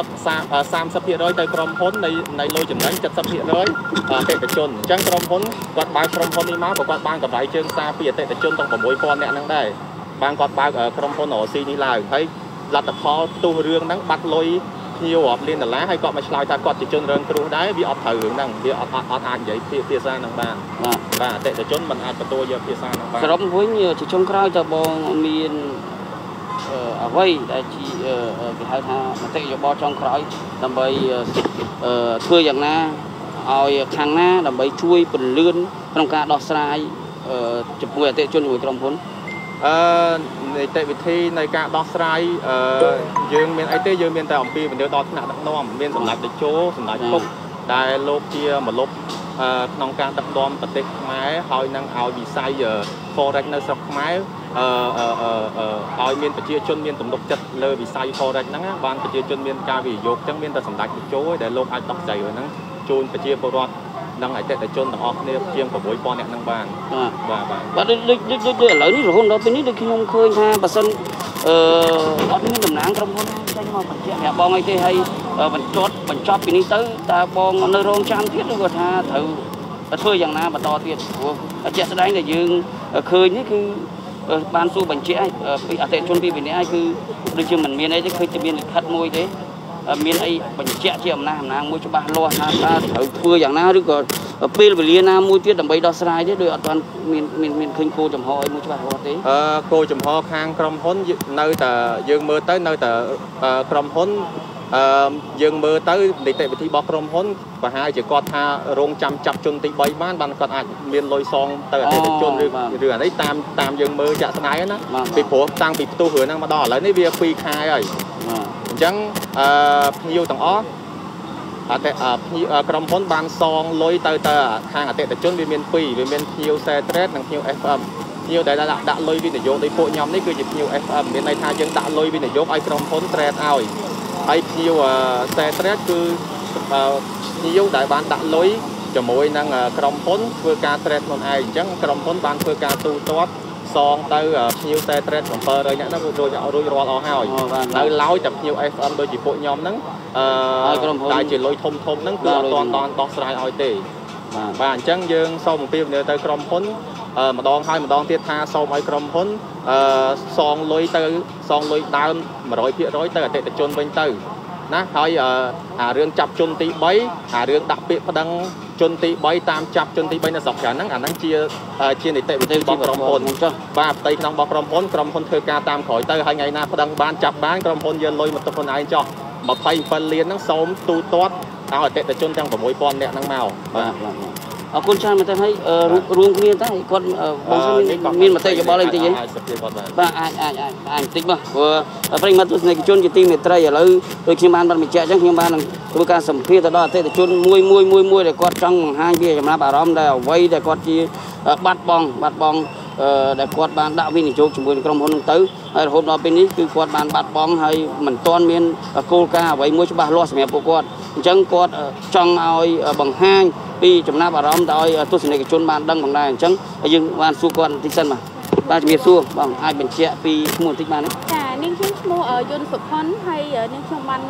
30 30ភាគរយទៅក្រុមហ៊ុននៃនៃលុយចំណេញ70ភាគរយអតិថិជនអញ្ចឹងក្រុមហ៊ុនគាត់បើកក្រុមហ៊ុននេះមកក៏គាត់បានកម្រៃជើងសារពីអតិថិជនទាំងsáuពាន់នាក់ហ្នឹងដែរបានគាត់បើកក្រុមហ៊ុនរ៉ូស៊ីនេះឡើងហើយលទ្ធផលផ្ទុះរឿងហ្នឹងបាត់លុយភ្ញៀវរាប់លានដុល្លារហើយគាត់មកឆ្លើយថាគាត់ជាជនរងគ្រោះដែរវាអត់ត្រូវរឿងហ្នឹងវាអត់អត់អាចនិយាយភាសាហ្នឹងបានបាទអតិថិជនមិនអាចទទួលយកភាសាហ្នឹងបានសរុបវិញជាចុងក្រោយតើបងមានអ្វីដែលជាគេហៅថាមតិយោបល់ចុងក្រោយដើម្បីធ្វើយ៉ាងណាឲ្យខាងណាដើម្បីជួយពន្លឿនក្នុងការដោះស្រាយជាមួយអតិថិជនជាមួយក្រុមហ៊ុនអឺនីតិវិធីនៃការដោះស្រាយអឺយើងមានអីទេយើងមានតែអំពីវិនិយោគដល់ថ្នាក់ដឹកនាំមានសម្ដេចតេជោសម្ដេចពុកដែលលោកជាមលុបក្នុងការដឹកនាំប្រទេសខ្មែរហើយនឹងឲ្យវិស័យ forex នៅស្រុកខ្មែរអឺឲ្យមានប្រជាជនមានទំនុកចិត្តលើវិស័យ forex ហ្នឹងបានប្រជាជនមានការវិនិយោគចឹងមានតែសម្ដេចតេជោដែលលោកអាចដោះស្រាយហ្នឹងជូនប្រជាពលរដ្ឋនឹងអតិថិជនទាំងអស់គ្នាជាងsáuពាន់នាក់នឹងបានបាទបាទបាទដូចដូចដូចឥឡូវនេះរហូតដល់ពេលនេះដូចខ្ញុំឃើញថាបើសិនអឺអត់មានតំណាងក្រុមហ៊ុនចេញមកបញ្ជាក់ប្រាប់បងអីទេហើយបញ្ចប់បញ្ចប់ពីនេះទៅតើបងនៅរងចាំទៀតឬក៏ថាត្រូវធ្វើយ៉ាងណាបន្តទៀតព្រោះជាក់ស្ដែងដែលយើងឃើញនេះគឺបានសួរបញ្ជាក់ពីអតិថិជនពីពីនេះហើយគឺដូចជាមិនមានអីទេឃើញតែមានលិខិតមួយទេមានអីបញ្ជាក់ជាអំណះអំណាងមួយច្បាស់លាស់ថាតើត្រូវធ្វើយ៉ាងណាឬក៏ពេលវេលាណាមួយទៀតដើម្បីដោះស្រាយទេដោយអត់ទាន់មានមានមានឃើញគោលចំហអីមួយច្បាស់លាស់ទេអឺគោលចំហខាងក្រុមហ៊ុននៅតែយើងមើលទៅនៅតែក្រុមហ៊ុន dương mơ tới để tệ thì bọc rồng hôn và hai chỉ có tha rong trăm chập chun tí bay bán ban còn ảnh miền lôi song tới để chun rửa đấy tam tam dương mơ chả sải á bị phổ tăng bị tu hứa năng mà đỏ lấy cái việc phi khai rồi chẳng nhiều tầng ó àแต่กรมพ้นบานซองลอยเตอร์เตอร์ทางอ่ะแต่จนวิเมียนปีวิเมียนฮิวเซเทรสนังฮิวเอฟเอ็มฮิวแต่ละดักลอยวินิโยในโปรยอมนี่คือจิบฮิวเอฟเอ็มในทางยังดักลอยวินิโยไอกรมพ้นเทรสเอาไอฮิวเซเทรสคือฮิวแต่บานดักลอยจะมวยนังกรมพ้นเพื่อการเทรสนนไอจังกรมพ้นบานเพื่อการตูตัวซองเตอร์ฮิวเซเทรสของเปอร์เลยเนี่ยนั่นโดยเอาโดยรอเอาให้เตอร์เล้าจับฮิวเอฟเอ็มโดยจิบโปรยอมนั้นได้chỉ lối thông thông nắng cửa toàn toàn toàn sài ỏi tê và chẳng dương sau một phim nữa tới krom phun mà đòn hai mà đòn tiết tha sau mấy krom phun song lối tới song lối đau mà rồi phía rối tới tệ chôn bên tới nè thôi à riêng chập chôn tí bấy à riêng đặc biệt phải đăng chôn tí bấy tam chập chôn tí bấy là dọc cả nắng à nắng chia chia để tệ bên bong krom phun và tây trong bong krom phun krom phun thưa ca tam khỏi tới hai ngày na phải đăng ban chập bán krom phun giờ lối một tập phun ai cho mà thay phần liền nó sống tu tốt ao ở tệ tại chôn trong của mỗi con nè năng màu ở con trai mà ta thấy ruộng miên ta con bông miên mà tay cho bao lên thì gì ba ai ai ai ai tích mà vừa phải mà tôi này cái chôn cái tim này trai ở lư tôi khi ban ban mình chạy chắc khi ban tôi ca sầm phi ta đó tệ tại chôn muôi muôi muôi muôi để con trong hai bia làm bà rom đây vây để con chi bắt bong bắt bong để quạt bàn đạo viên chụp chúng tôi trong hôm tới hôm đó bênนี้คือquạt bàn bắt bóng hay mình toàn miền cô ca vậy mua cho bà lo xem bộ quạt chẳng quạt trong ao bằng hai pi chấm na bà róm đòi tôi xin này cái chôn bàn đăng bằng này chẳng nhưng bàn xu quạt tích sân mà ba miền xu bằng hai bên trẻ pi mua tích bàn đấy. Dạ nên chúng mua ở dân sụp hòn hay nên trong ban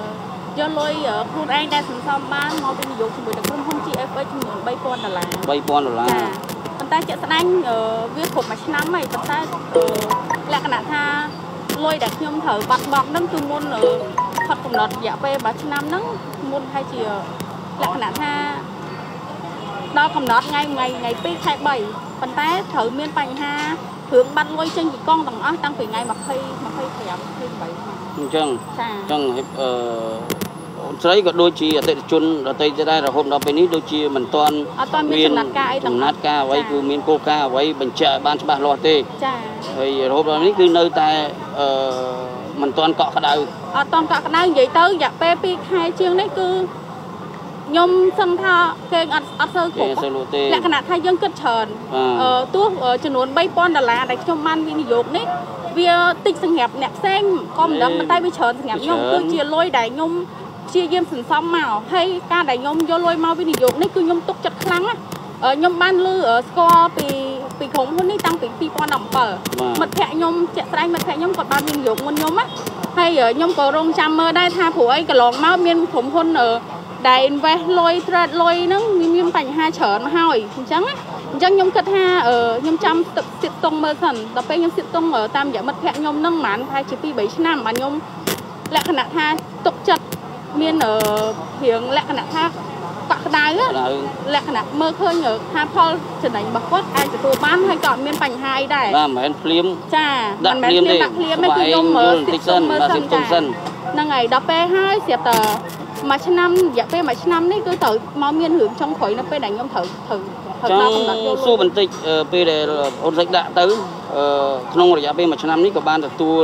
do lôi ở khu anh đang sắm xong ban mau bên dục chúng tôi được không không chỉ ép với chúng mình bay pon là bay pon là คนใต้จะแสดงวิถีมาชนะใหม่คนใต้และขณะท่าลอยดักยมเถอบัดบอกนั่งคือมุนพัดกำหนดอย่าไปบัดชนะนั่งมุนให้เชียและขณะท่าดอกกำหนดไงไงไงปีแค่ใบคนใต้เถอเมียนไปห้าถึงบัดลอยเชิงจีกองต่างอ้อตั้งปีไงมาเคยมาเคยแถมเคยใบจังจังใช้ก็โดยชีเตะชนเราเตะจะได้เราคนเราไปนี้โดยชีมันตอนมีนจำนัดกาไว้คือมีนโกกาไว้บัญชีบ้านฉบับรอเตะไอ้เราแบบนี้คือเนื้อแต่มันตอนเกาะกระดาษตอนเกาะกระดาษใหญ่เต้อยากไปปีใครเชียงนี่คือยมสัมภาเก่งอัดอัดเซอร์ขบและขณะไทยยังเกิดเชิญตัวจำนวนใบปอนดอลลาร์ในช่วงมันวินิโยกนี่เวียติดสังเกตเนี่ยเส้นก้มดังมันได้ไปเชิญสังเกตยมคือเชียร์ลอยได้ยมเชียร์เยี่ยมสินซ้อมมาให้การได้ยมโยลอยมาวินิโยกนี่คือยมตกจัดครั้งอ่ะยมบ้านลือสกอร์ปีปีของคนนี้ตั้งปีปีปอนดำเปิดมัดแผลยมเจ็ดไตรมัดแผลยมกดบ้านวินิโยกมันยมอ่ะให้ยมก็ลงจำเมื่อได้ท่าผัวไอ้กระหลองมาเมียนผมคนเออได้เวลอยตรัสลอยนั่งมีมีปัญหาเฉินมาให้จังอ่ะจังยมกระท่าเออยมจำติดติดตรงเมื่อสันต่อไปยมติดตรงเออตามอย่างมัดแผลยมนั่งหมันพายจีปีใบชนะมันยมและขณะท่าตกจัดเมียนเออเพียงและขณะท่าปะได้อะและขณะเมื่อเคยเหรอท่าพอจะไหนบักวัดไอจะตัวบ้านให้ก่อนเมียนปัญหาได้บ้านแมนเพลียมจ้าบ้านแมนเพลียมดักเพลียมไม่คือยมเออติดตรงเมื่อสันจ้านั่งไงดับไปให้เสียแต่มาชนะอยากไปมาชนะนี่คือถือมาเมียนหืมช่องข่อยนั่นไปไหนยมถือถือถือเรากำลังโยนสู้บันทึกไปเดี๋ยวอดเล็กด่าตื้อขนมระยะไปมาชนะนี่กับบ้านแต่ตัว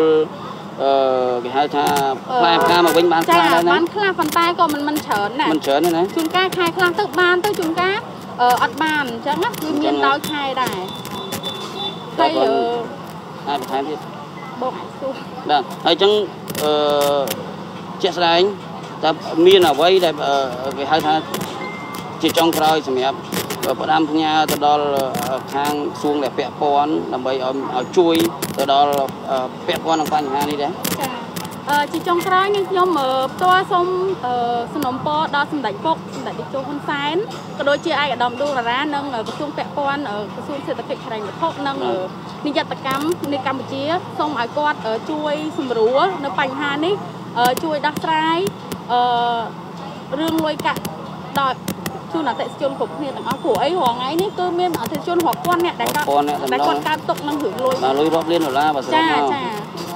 cái hai tha khai khai mà bên bán khai đấy bán khai phần tay còn mình mình chởn nè mình chởn này này chúng ta khai khai từ ban tới chúng ta ở ăn bàn chẳng ngắt nguyên nhiên đau khai này đây hai bị khai biết bộ hải su đó hay chẳng chết ra anh ta miên ở vậy đây cái hai tha chỉ trong cày xem em ởประดามพญาตลอดข้างช่วงแบบเปียปอนลำใบเอาเอาช่วยตลอดเปียปอนลงไปอย่างนี้ได้จีจงคล้ายนี่ยมตัวส้มสนมปอดอสมดัยปกสมดัยดิโจคนไซน์ก็โดยเชื่อไอ้กับดอมดูร้านนั่งกระทรวงเปียปอนกระทรวงเศรษฐกิจแข่งกระทบนั่งนิยตกรรมในกัมพูชีส้มไอ้กอดช่วยสมรู้ในปัญหานี้ช่วยดักไซน์เรื่องรวยกะดอยช่วงนั้นแต่ชนผมเนี่ยแต่เอาผัวไอ้หัวไงนี่ก็เมียนเอาแต่ชนหัวก้อนเนี่ยแต่ก็แต่ก้อนการตกนั่งหืนลอยมาลอยรอบเลี้ยนหรือล่ะภาษาจ้าจ้า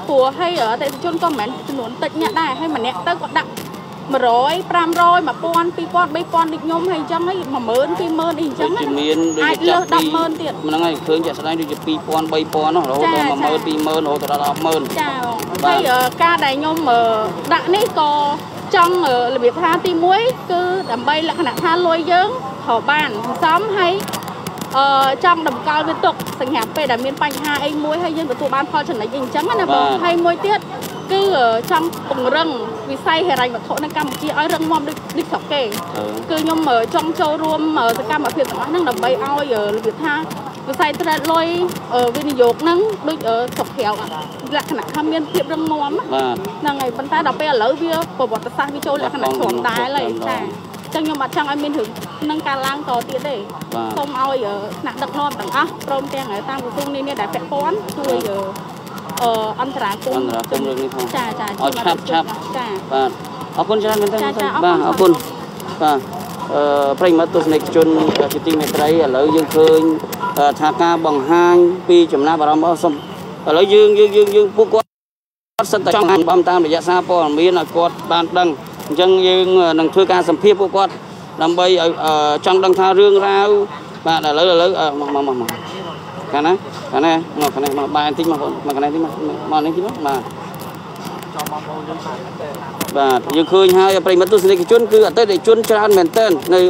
của hay ở tại chôn con mẹ nón tịch nhẹ đài hay mà nè tới còn đặng mà rồi pram rồi mà pon pi pon bay pon địch nhôm hay chăng ấy mà mơn pi mơn đi chăng ấy ai lơ đập mơn tiền mà ngày khơi chạy sang đây đi pi pon bay pon nó rồi mà mơn pi mơn rồi tao đập mơn hay ở ca đài nhôm mà đặng ấy có trong ở là việc tha ti muối cứ đầm bay là khả tha lôi dướng họ bàn xóm hay trong đầm cao liên tục sành hẹp về đầm miền Pành hai anh muối hay dân của tụ ban phò trần này nhìn trắng là bờ hay muối tiết cứ ở trong vùng rừng vì say hè rành và thổ năng Campuchia ở rừng mom đi sọc kề cứ nhom ở trong châu rùm ở Cam ở phía tây năng đầm bay oi ở Việt Tha vì say tra lôi ở bên dột năng đôi ở sọc khéo là khả năng tham miên tiệp rừng mom là ngày bắn ta đập bay ở lỡ vía bờ bọt sang vi châu là khả năng trộm đái lại chẳng nhưng mà chẳng ai miên hưởng nâng ca lang to tiết đấy không ai ở nặng đặc non đằng á prom trang ở tam của cung nên đã phải phón tôi ở ăn trà cung trà trà ở chắp chắp và ở quân cho nên mình thấy và ở quân và pray mất tôi này chôn chỉ tin mấy cái ở lỡ dương khơi thà ca bằng hai pi chấm na và làm ở sông ở lỡ dương dương dương dương quốc sân tại trong hàng băm tam để dạ xa po miên là quạt bàn đằng dân dương nâng thưa ca sầm phiếp của quạt làm bây ở trong đằng tha rương rau và là lớn là lớn ở mà mà mà cái này cái này mà cái này mà bài tính mà mà cái này tính mà mà này tính mà và dương khơi hai pray mất tôi xin cái chuyến cứ ở tới để chuyến cho ăn mền tên nơi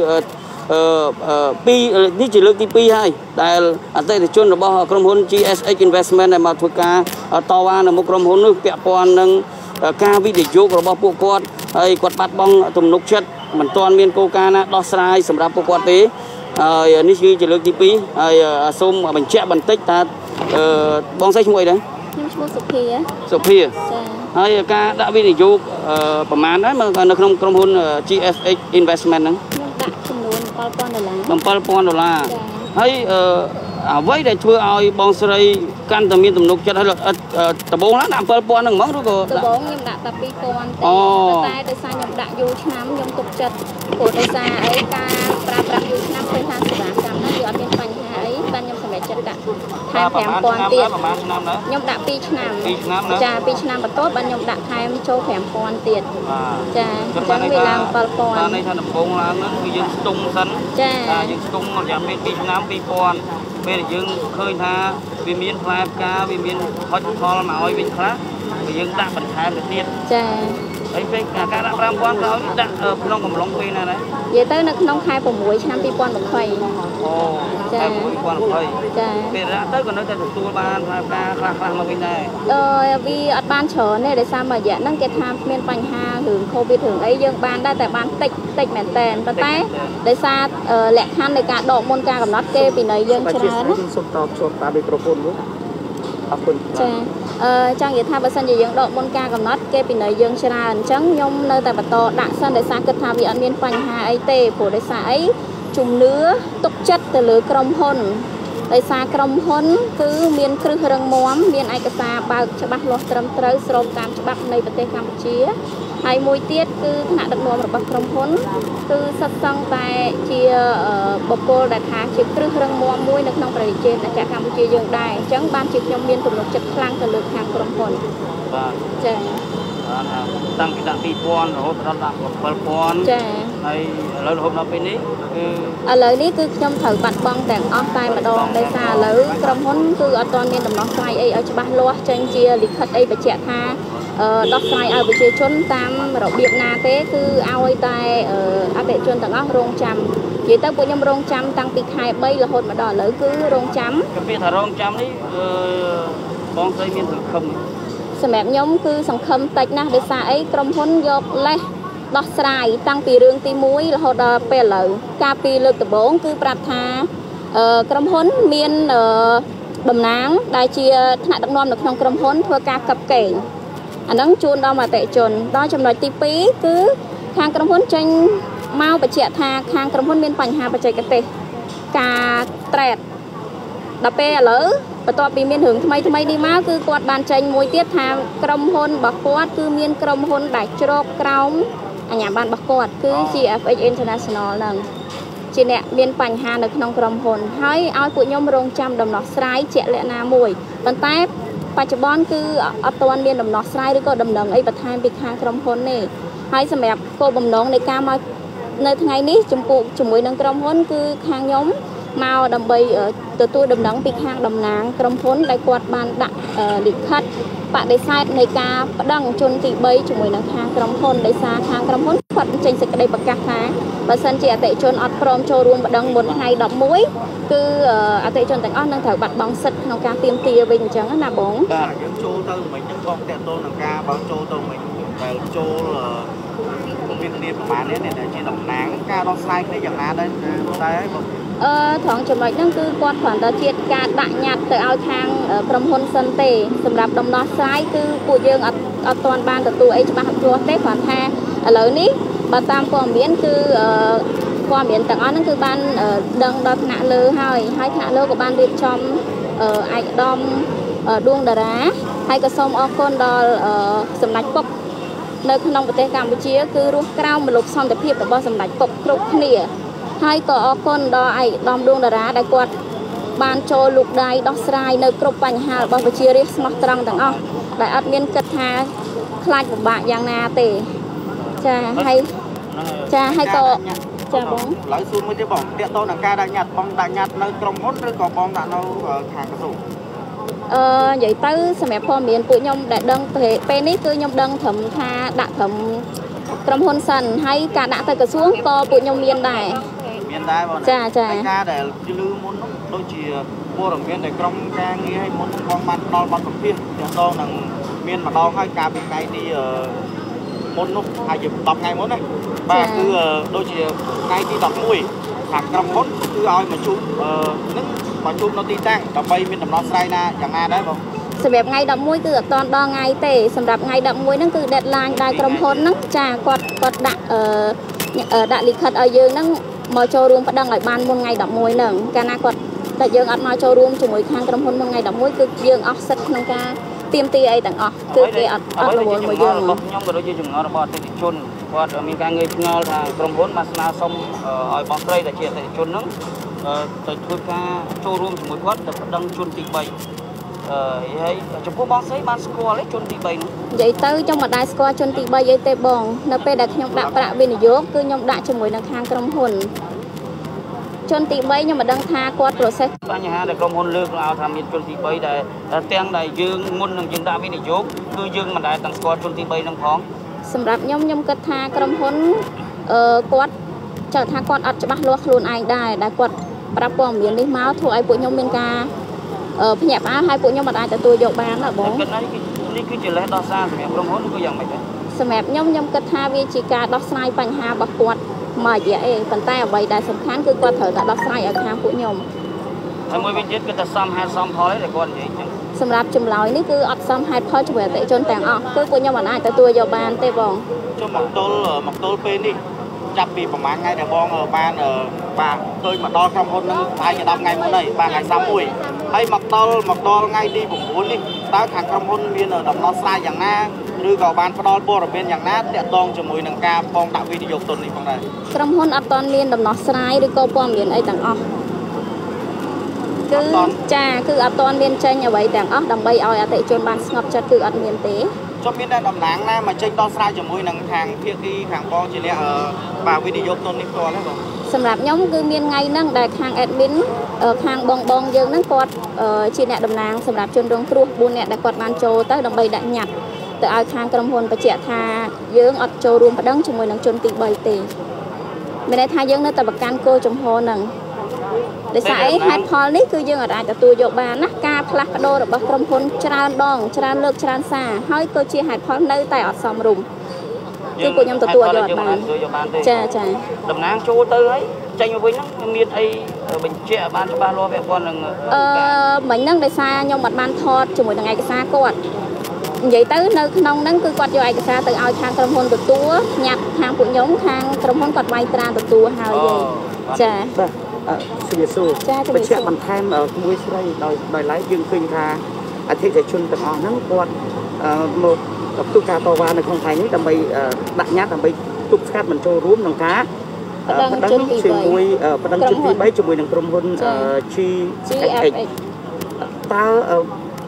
pi ní chỉ lượng pi hai tại ở đây thì chuyên là bao công hôn giê ét ích investment này mà thuộc cả to ba là một công hôn nước kẹo pon nâng ca vi để vô của bao bộ quạt hay quạt bát bong tùng nục chất mình toàn miền cô ca na đo sai sầm rạp bộ quạt tế ní chỉ lượng pi hay xôm mà mình che bằng tích ta bong say chung đấy Sophia Sophia hay ca đã vi để vôประมาณđấy mà nó không công hôn giê ét ích investment nâng bằng pal pon đô la hay à với để thưa ai bong sợi căn tầm miền tầm nục cho hay là tập bốn lắm làm pal pon đừng món đó cô tập bốn nhưng đã tập pi pon tay tay sai nhom đã vô năm nhom tục chật của tay sai ấy ca pra pra vô năm khơi than sửa cam nó vừa miền Pành ấy ban nhom sầm chật đã hai thèm pon tiền nhom đã pi năm trà pi năm bật tốt ban nhom đã hai châu thèm pon tiền trà chẳng vì làm pal pon này thành tập bốn là nóคือយើងស្ទង់សិនតែយើងស្ទង់រយៈពេលពីឆ្នាំពីរពាន់ពេលយើងឃើញថាវាមានផ្លែផ្កាវាមានហុចផលមកឲ្យវិញខ្លះយើងដាក់បន្ថែមទៅទៀតចាហើយពេលការដាក់ប្រាំពាន់ក្រោយដាក់ក្នុងកំឡុងពេលណាដែរនិយាយទៅនៅក្នុងខែប្រាំមួយឆ្នាំពីរពាន់ยี่สิบអូចាពីរពាន់ยี่สิบចាពេលដាក់ទៅក៏នៅតែទទួលបានផ្លែផ្កាខ្លះខ្លះមកវិញដែរអឺវាអត់បានច្រើនទេដោយសារមួយរយៈហ្នឹងគេថាមានបញ្ហារឿងកូវីដរឿងអីយើងបានដែរតែបានតិចតិចមែនតែនប៉ុន្តែដោយសារលក្ខខណ្ឌនៃការដកមុនការកំណត់គេពីនៃយើងច្រើនណាសូមតបជួបតាមមីក្រូហ្វូនមួយអរគុណចាអឺចង់និយាយថាបើសិនជាយើងដកមុនការកំណត់គេពីនៃយើងច្រើនអញ្ចឹងខ្ញុំនៅតែបន្តដាក់សិនដោយសារគិតថាវាអត់មានបញ្ហាអីទេព្រោះដោយសារអីជំនឿទុកចិត្តទៅលើក្រុមហ៊ុនដោយសារក្រុមហ៊ុនគឺមានគ្រឹះរឹងមាំមានឯកសារបើកច្បាស់លាស់ត្រឹមត្រូវស្របតាមច្បាប់នៃប្រទេសកម្ពុជាហើយមួយទៀតគឺឋានៈដឹកនាំរបស់ក្រុមហ៊ុនគឺសិតសឹងតែជាបុគ្គលដែលថាជាគ្រឹះរឹងមាំមួយនៅក្នុងប្រទេសជាតិកម្ពុជាយើងដែរអញ្ចឹងបានជាខ្ញុំមានទំនុកចិត្តខ្លាំងទៅលើខាងក្រុមហ៊ុនបាទចា៎តាំងពីដាក់ពីរពាន់រហូតដល់ដាក់bảyពាន់ចា៎ហើយឥឡូវរហូតដល់ពេលនេះគឺឥឡូវនេះគឺខ្ញុំត្រូវបាត់បង់ទាំងអស់តែម្ដងដោយសារឥឡូវក្រុមហ៊ុនគឺអត់ទាន់មានដំណោះស្រាយអីឲ្យច្បាស់លាស់ចេញជាលិខិតអីបញ្ជាក់ថាដោះស្រាយឲ្យប្រជាជនតាមរបៀបណាទេគឺឲ្យតែអតិថិជនទាំងអស់រងចាំនិយាយទៅពួកខ្ញុំរងចាំតាំងពីខែបីរហូតមកដល់ឥឡូវគឺរងចាំគឺពាក្យថារងចាំនេះបងស្រីមានសង្ឃឹមសម្រាប់ខ្ញុំគឺសង្ឃឹមតិចណាស់ដោយសារអីក្រុមហ៊ុនយកលេសដោះស្រាយតាំងពីរឿងទីមួយរហូតដល់ពេលឥឡូវកាលពីលើកដំបូងគឺប្រាប់ថាក្រុមហ៊ុនមានតំណាងដែលជាថ្នាក់ដឹកនាំនៅក្នុងក្រុមហ៊ុនធ្វើការកាប់កេងអាហ្នឹងជូនដល់អតិថិជនដល់ចំណុចទីពីរគឺខាងក្រុមហ៊ុនចេញមកបញ្ជាក់ថាខាងក្រុមហ៊ុនមានបញ្ហាបច្ចេកទេសការត្រេតដល់ពេលឥឡូវបន្ទាប់ពីមានរឿងថ្មីថ្មីនេះមកគឺគាត់បានចេញមួយទៀតថាក្រុមហ៊ុនរបស់គាត់គឺមានក្រុមហ៊ុនដែលជ្រកក្រោមអាជ្ញាប័ណ្ណរបស់គាត់គឺ G F H International ហ្នឹងជាអ្នកមានបញ្ហានៅក្នុងក្រុមហ៊ុនហើយឲ្យពួកខ្ញុំរងចាំដំណោះស្រាយជាក់លាក់ណាមួយប៉ុន្តែបច្ចុប្បន្នគឺអត់ទាន់មានដំណោះស្រាយឬក៏ដំណឹងអីបន្ថែមពីខាងក្រុមហ៊ុនទេហើយសម្រាប់គោលបំណងនៃការមកនៅថ្ងៃនេះចំពោះជាមួយនឹងក្រុមហ៊ុនគឺខាងខ្ញុំមកដើម្បីទទួលដំណឹងពីខាងតំណាងក្រុមហ៊ុនដែលគាត់បានដាក់លិខិតបដិសេធនៃការប្តឹងជនទី3ជាមួយនឹងខាងក្រុមហ៊ុនដោយសារខាងក្រុមហ៊ុនគាត់ចេញសេចក្តីប្រកាសថាបើសិនជាអតិថិជនអត់ព្រមចូលរួមប្តឹងមុនថ្ងៃដប់មួយគឺអតិថិជនទាំងអស់នឹងត្រូវបាត់បង់សិទ្ធិក្នុងការទាមទារវិញអញ្ចឹងណាបងបាទយើងចូលទៅមិញហ្នឹងបងតេតតូននឹងការបើចូលទៅមិញដែលចូលមានគ្នាប្រហែលនេះដែលជាតំណាងការដោះស្រាយគ្នាយ៉ាងណាដែរតែបងអឺត្រង់ចំណុចហ្នឹងគឺគាត់គ្រាន់តែជាការដាក់ញត្តិទៅឲ្យខាងក្រុមហ៊ុនសិនទេសម្រាប់ដំណោះស្រាយគឺពួកយើងអត់អត់ទាន់បានទទួលអីច្បាស់លាស់ទេគ្រាន់ថាឥឡូវនេះបើតាមព័ត៌មានគឺព័ត៌មានទាំងអស់ហ្នឹងគឺបានដឹងដល់ថ្នាក់លើហើយហើយថ្នាក់លើក៏បានរៀបចំឯកឧត្តមដួងតារាហើយក៏សូមអរគុណដល់សម្ដេចពុកនៅក្នុងប្រទេសកម្ពុជាគឺរស់ក្រោមមលុបសន្តិភាពរបស់សម្ដេចពុកគ្រប់គ្នាហើយក៏អរគុណដល់ឯកឧត្តមដួងតារាដែលគាត់បានចូលលូកដៃដោះស្រាយនៅគ្រប់បញ្ហារបស់ប្រជារាស្ត្រស្មោះត្រង់ទាំងអស់ដែលអត់មានគិតថាខ្លាចពិបាកយ៉ាងណាទេចាហើយចាហើយក៏ចាបងឡើយសួរមួយទៀតបងតេតតនឹងការដាក់ញត្តិបងដាក់ញត្តិនៅក្រុមហ៊ុនឬក៏បងដាក់នៅខាងក្រសួងអឺនិយាយទៅសម្រាប់ព័ត៌មានពួកខ្ញុំដែលដឹងពេលនេះគឺខ្ញុំដឹងត្រឹមថាដាក់ត្រឹមក្រុមហ៊ុនសិនហើយការដាក់ទៅក្រសួងក៏ពួកខ្ញុំមានដែរមានដែរបងចាចាការដែលលឺមុននោះដូចជាព័ត៌មានដែលក្រុមការងារឲ្យមុនបងបានផ្ដល់បទសម្ភាសន៍ទាក់ទងនឹងមានម្ដងហើយការពីថ្ងៃទីមុននោះហើយជាដប់ថ្ងៃមុនណាបាទគឺដូចជាថ្ងៃទីដប់មួយខាងក្រុមហ៊ុនគឺឲ្យមកជួបនឹងមកជួបនៅទីតាំងដើម្បីមានដំណោះស្រាយណាយ៉ាងណាដែរបងសម្រាប់ថ្ងៃដប់មួយគឺអត់ទាន់ដល់ថ្ងៃទេសម្រាប់ថ្ងៃដប់មួយហ្នឹងគឺ deadline ដែលក្រុមហ៊ុនហ្នឹងចាគាត់គាត់ដាក់ដាក់លិខិតឲ្យយើងហ្នឹងមកចូលរួមប្តឹងឲ្យបានមុនថ្ងៃដប់មួយហ្នឹងកាលណាគាត់តែយើងអត់មកចូលរួមជាមួយខាងក្រុមហ៊ុនមុនថ្ងៃដប់មួយគឺយើងអស់សិទ្ធិក្នុងការទាមទារអីទាំងអស់គឺគេអត់អត់រវល់មួយយើងរបស់ខ្ញុំក៏ដូចជាចំណងរបស់អតិថិជនគាត់មានការងើយឆ្ងល់ថាក្រុមហ៊ុនបានស្នើសុំឲ្យបងស្រីដែលជាអតិថិជនហ្នឹងទៅធ្វើការចូលរួមជាមួយគាត់ទៅប្តឹងជនទី3អឺហើយចំពោះបងស្រីបានស្គាល់ទេជនទី3ហ្នឹងនិយាយទៅខ្ញុំមិនដែរស្គាល់ជនទី3អីទេបងនៅពេលដែលខ្ញុំដាក់ប្រាក់វិនិយោគគឺខ្ញុំដាក់ជាមួយនឹងខាងក្រុមហ៊ុនជនទី3ខ្ញុំមិនដឹងថាគាត់ process បញ្ហាដែលក្រុមហ៊ុនលើកឡើងថាមានជនទី3ដែលទាំងដែលយើងមុននឹងយើងដាក់វិនិយោគគឺយើងមិនដែរទាំងស្គាល់ជនទី3ហ្នឹងផងសម្រាប់ខ្ញុំខ្ញុំគិតថាក្រុមហ៊ុនអឺគាត់ចង់ថាគាត់អត់ច្បាស់លាស់ខ្លួនឯងដែរដែលគាត់ប្រាប់ព័ត៌មាននេះមកធ្វើឲ្យពួកខ្ញុំមានការភ្ញាក់ផ្អើលហើយពួកខ្ញុំមិនអាចទទួលយកបានណាបងគិតថានេះគឺជាលេសដោះសារសម្រាប់ក្រុមហ៊ុនគឺយ៉ាងម៉េចដែរសម្រាប់ខ្ញុំខ្ញុំគិតថាវាជាការដោះស្រាយបញ្ហារបស់គាត់មករយៈអីប៉ុន្តែអ្វីដែលសំខាន់គឺគាត់ត្រូវតែដោះស្រាយឲ្យខាងពួកខ្ញុំហើយមួយវិញទៀតគឺតែសមហេតុសមផលទេគាត់និយាយចឹងសម្រាប់ចម្លើយនេះគឺអត់សមហេតុផលជាមួយអតិថិជនទាំងអស់គឺពួកខ្ញុំមិនអាចទទួលយកបានទេបងចុះមកទល់មកទល់ពេលនេះចាប់ពីប្រហែលថ្ងៃដែលបងបានបាទឃើញមកដល់ក្រុមហ៊ុននឹងហើយដប់ថ្ងៃមុនហើយបាទថ្ងៃសាមួយហើយមកដល់មកដល់ថ្ងៃទី9នេះតើខាងក្រុមហ៊ុនមានដំណោះស្រាយយ៉ាងណាឬក៏បានផ្ដល់ព័ត៌មានយ៉ាងណាទាក់ទងជាមួយនឹងការបងដាក់វិនិយោគទុននេះផងដែរក្រុមហ៊ុនអត់ទាន់មានដំណោះស្រាយឬក៏ព័ត៌មានអីទាំងអស់គឺចាគឺអត់ទាន់មានចេញអ្វីទាំងអស់ដើម្បីឲ្យអតិថិជនបានស្ងប់ចិត្តគឺអត់មានទេចុះមានតែតំណាងណាមកចេញដោះស្រាយជាមួយនឹងខាងភាគីខាងបងជាអ្នកបាទវិនិយោគទុននេះផ្ទាល់ទេបងសម្រាប់ខ្ញុំគឺមានថ្ងៃហ្នឹងដែលខាង admin ខាងបងបងយើងហ្នឹងគាត់ជាអ្នកតំណាងសម្រាប់ជនរងគ្រោះ4នាក់ដែលគាត់បានចូលទៅដើម្បីដាក់ញត្តិទៅឲ្យខាងក្រុមហ៊ុនបញ្ជាក់ថាយើងអត់ចូលរួមប្តឹងជាមួយនឹងជនទី3ទេមានន័យថាយើងនៅតែប្រកាន់គោលចំហហ្នឹងដោយសារអីហេតុផលនេះគឺយើងអាចទទួលយកបានណាការផ្លាស់ប្ដូររបស់ក្រុមហ៊ុនច្រើនដងច្រើនលើកច្រើនសារហើយក៏ជាហេតុផលនៅតែអត់សមរម្យគឺពួកខ្ញុំទទួលយកបានចាចាតំណាងចូលទៅហើយចេញមកវិញហ្នឹងមានអីបញ្ជាក់បានច្បាស់លាស់ពាក់ព័ន្ធនឹងអឺមិញហ្នឹងដោយសារខ្ញុំអត់បានថតជាមួយនឹងឯកសារគាត់និយាយទៅនៅក្នុងហ្នឹងគឺគាត់យកឯកសារទៅឲ្យខាងក្រុមហ៊ុនទទួលញ៉ាត់ខាងពួកខ្ញុំខាងក្រុមហ៊ុនគាត់វាយត្រាទទួលហើយចាបាទសុភាសួរបញ្ជាក់បន្ថែមមួយស្រីដោយដោយឡែកយើងឃើញថាអតិថិជនទាំងអស់ហ្នឹងគាត់មកទូការតវ៉ានៅក្នុងថ្ងៃនេះដើម្បីដាក់ញត្តិដើម្បីទប់ស្កាត់មិនចូលរួមក្នុងការបដិងជាមួយបដិងជនទី3ជាមួយនឹងក្រុមហ៊ុន G អេចតើ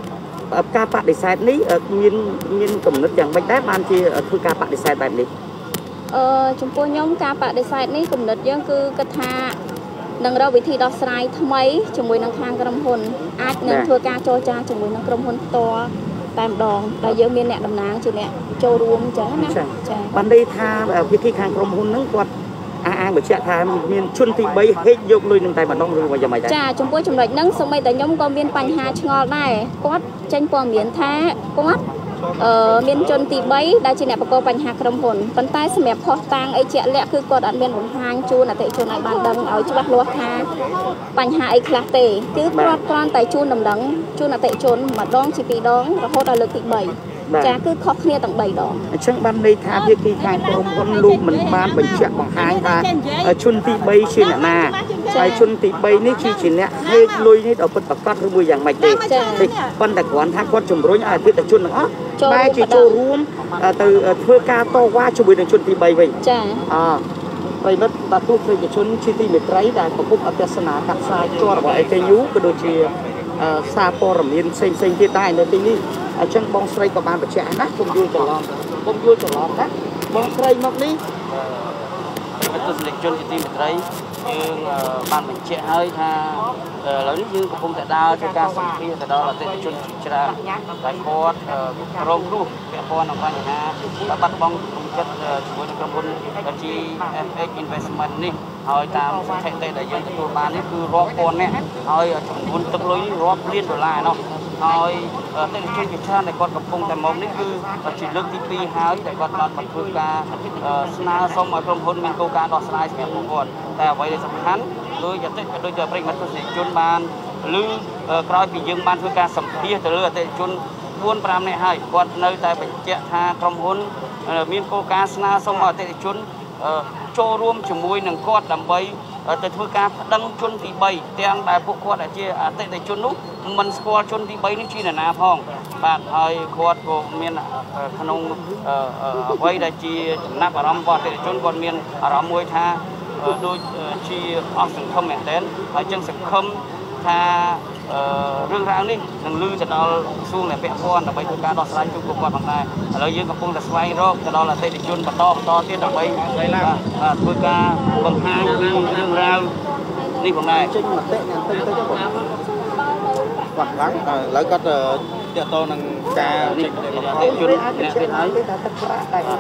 ការបដិសេធនេះមានមានកំណត់យ៉ាងម៉េចដែរបានជាធ្វើការបដិសេធបែបនេះអឺចំពោះខ្ញុំការបដិសេធនេះកំណត់យើងគឺគិតថានឹងរកវិធីដោះស្រាយថ្មីជាមួយនឹងខាងក្រុមហ៊ុនអាចនឹងធ្វើការចរចាជាមួយនឹងក្រុមហ៊ុនផ្ទាល់តែម្ដងដែលយើងមានអ្នកតំណាងជាអ្នកចូលរួមអញ្ចឹងណាចា៎បានន័យថាវិធីខាងក្រុមហ៊ុនហ្នឹងគាត់អះអាងបញ្ជាក់ថាមានជនទីបីហេតុយកលុយនឹងតែម្ដងឬយ៉ាងម៉េចដែរចាចំពោះចំណុចហ្នឹងសូម្បីតែខ្ញុំក៏មានបញ្ហាឆ្ងល់ដែរគាត់ចេញព័ត៌មានថាគាត់អឺមានជនទីបីដែលជាអ្នកបង្កបញ្ហាក្រុមហ៊ុនប៉ុន្តែសម្រាប់ផុសតាងអីជាក់លាក់គឺគាត់អត់មានបង្ហាញជូនអតិថិជនឲ្យបានដឹងឲ្យច្បាស់លាស់ថាបញ្ហាអីខ្លះទេគឺគាត់គ្រាន់តែជូនដំណឹងជូនអតិថិជនម្ដងជាពីរដងរហូតដល់លើកទីបីចាគឺខុសគ្នាទាំងបីដងអញ្ចឹងបានន័យថាភាគីខាងក្រុមហ៊ុនលោកមិនបានបញ្ជាក់បង្ហាញថាជនទីបីជាអ្នកណាហើយជនទីបីនេះគឺជាអ្នកហេតុលុយនេះដល់ពិតប្រាកដឬមួយយ៉ាងម៉េចទេប៉ុន្តែគ្រាន់ថាគាត់ជំរុញឲ្យអតិថិជនទាំងអស់បែរជាចូលរួមទៅធ្វើការតវ៉ាជាមួយនឹងជនទីបីវិញចាអប្រិមិត្តបាទទស្សនិកជនជាទីមេត្រីដែលប្រកបអទស្សនាកាត់ផ្សាយផ្ទាល់របស់ អេ កេ ញូ ក៏ដូចជាសារព័ត៌មានផ្សេងផ្សេងទៀតដែរនៅទីនេះអញ្ចឹងបងស្រីក៏បានបញ្ជាក់ណាគុំយល់ច្រឡំគុំយល់ច្រឡំណាបងស្រីមកនេះទស្សនិកជនជាទីមេត្រីយើងបានបញ្ជាក់ហើយថាឥឡូវនេះយើងកំពុងតែដើរធ្វើការសម្ភាសទៅដល់អតិថិជនច្រើនតែគាត់រងគ្រោះពាក់ព័ន្ធនឹងបញ្ហាបាត់បង់ទំនុកចិត្តជាមួយនឹងក្រុមហ៊ុន ជី អេហ្វ អេច Investment នេះហើយតាមស្ថិតិដែលយើងទទួលបាននេះគឺរាប់ពាន់នាក់ហើយចំនួនទឹកលុយរាប់លានដុល្លារនោះហើយអតិថិជនជាច្រើនដែលគាត់កំពុងតែមកនេះគឺជាលើកទីពីរហើយដែលគាត់បានមកធ្វើការស្នើសុំឲ្យក្រុមហ៊ុនមានគោលការណ៍ដោះស្រាយសម្រាប់ពួកគាត់តែអ្វីដែលសំខាន់ដោយអតិថិជនដូចជាប្រិយមិត្តទស្សនិកជនបានឬក្រោយពីយើងបានធ្វើការសម្ភាសទៅលើអតិថិជនបួន ប្រាំនាក់ហើយគាត់នៅតែបញ្ជាក់ថាក្រុមហ៊ុនមានគោលការណ៍ស្នើសុំឲ្យអតិថិជនចូលរួមជាមួយនឹងគាត់ដើម្បីទៅធ្វើការប្តឹងជនទីបីទាំងដែលពួកគាត់ដែលជាអតិថិជននោះមិនស្គាល់ជនទីបីនេះជានរណាផងបាទហើយគាត់ក៏មានក្នុងអ្វីដែលជាចំណាប់អារម្មណ៍របស់អតិថិជនគាត់មានអារម្មណ៍មួយថាដូចជាអស់សង្ឃឹមមែនទែនហើយចឹងសង្ឃឹមថារឿងរ៉ាវនេះនឹងលឺទៅដល់ក្រសួងដែលពាក់ព័ន្ធដើម្បីធ្វើការដោះស្រាយជូនពួកគាត់ផងដែរឥឡូវយើងកំពុងតែស្វែងរកទៅដល់អតិថិជនបន្តបន្តទៀតដើម្បីធ្វើការបង្ហាញពីរឿងរ៉ាវនេះផងដែរចេញមតិអ្នកទៅទៅគាត់បាទឡើងឥឡូវគាត់ទាក់ទងនឹងការនេះអតិថិជនអ្នកទៀតហើយតែទឹកប្រាក់តែ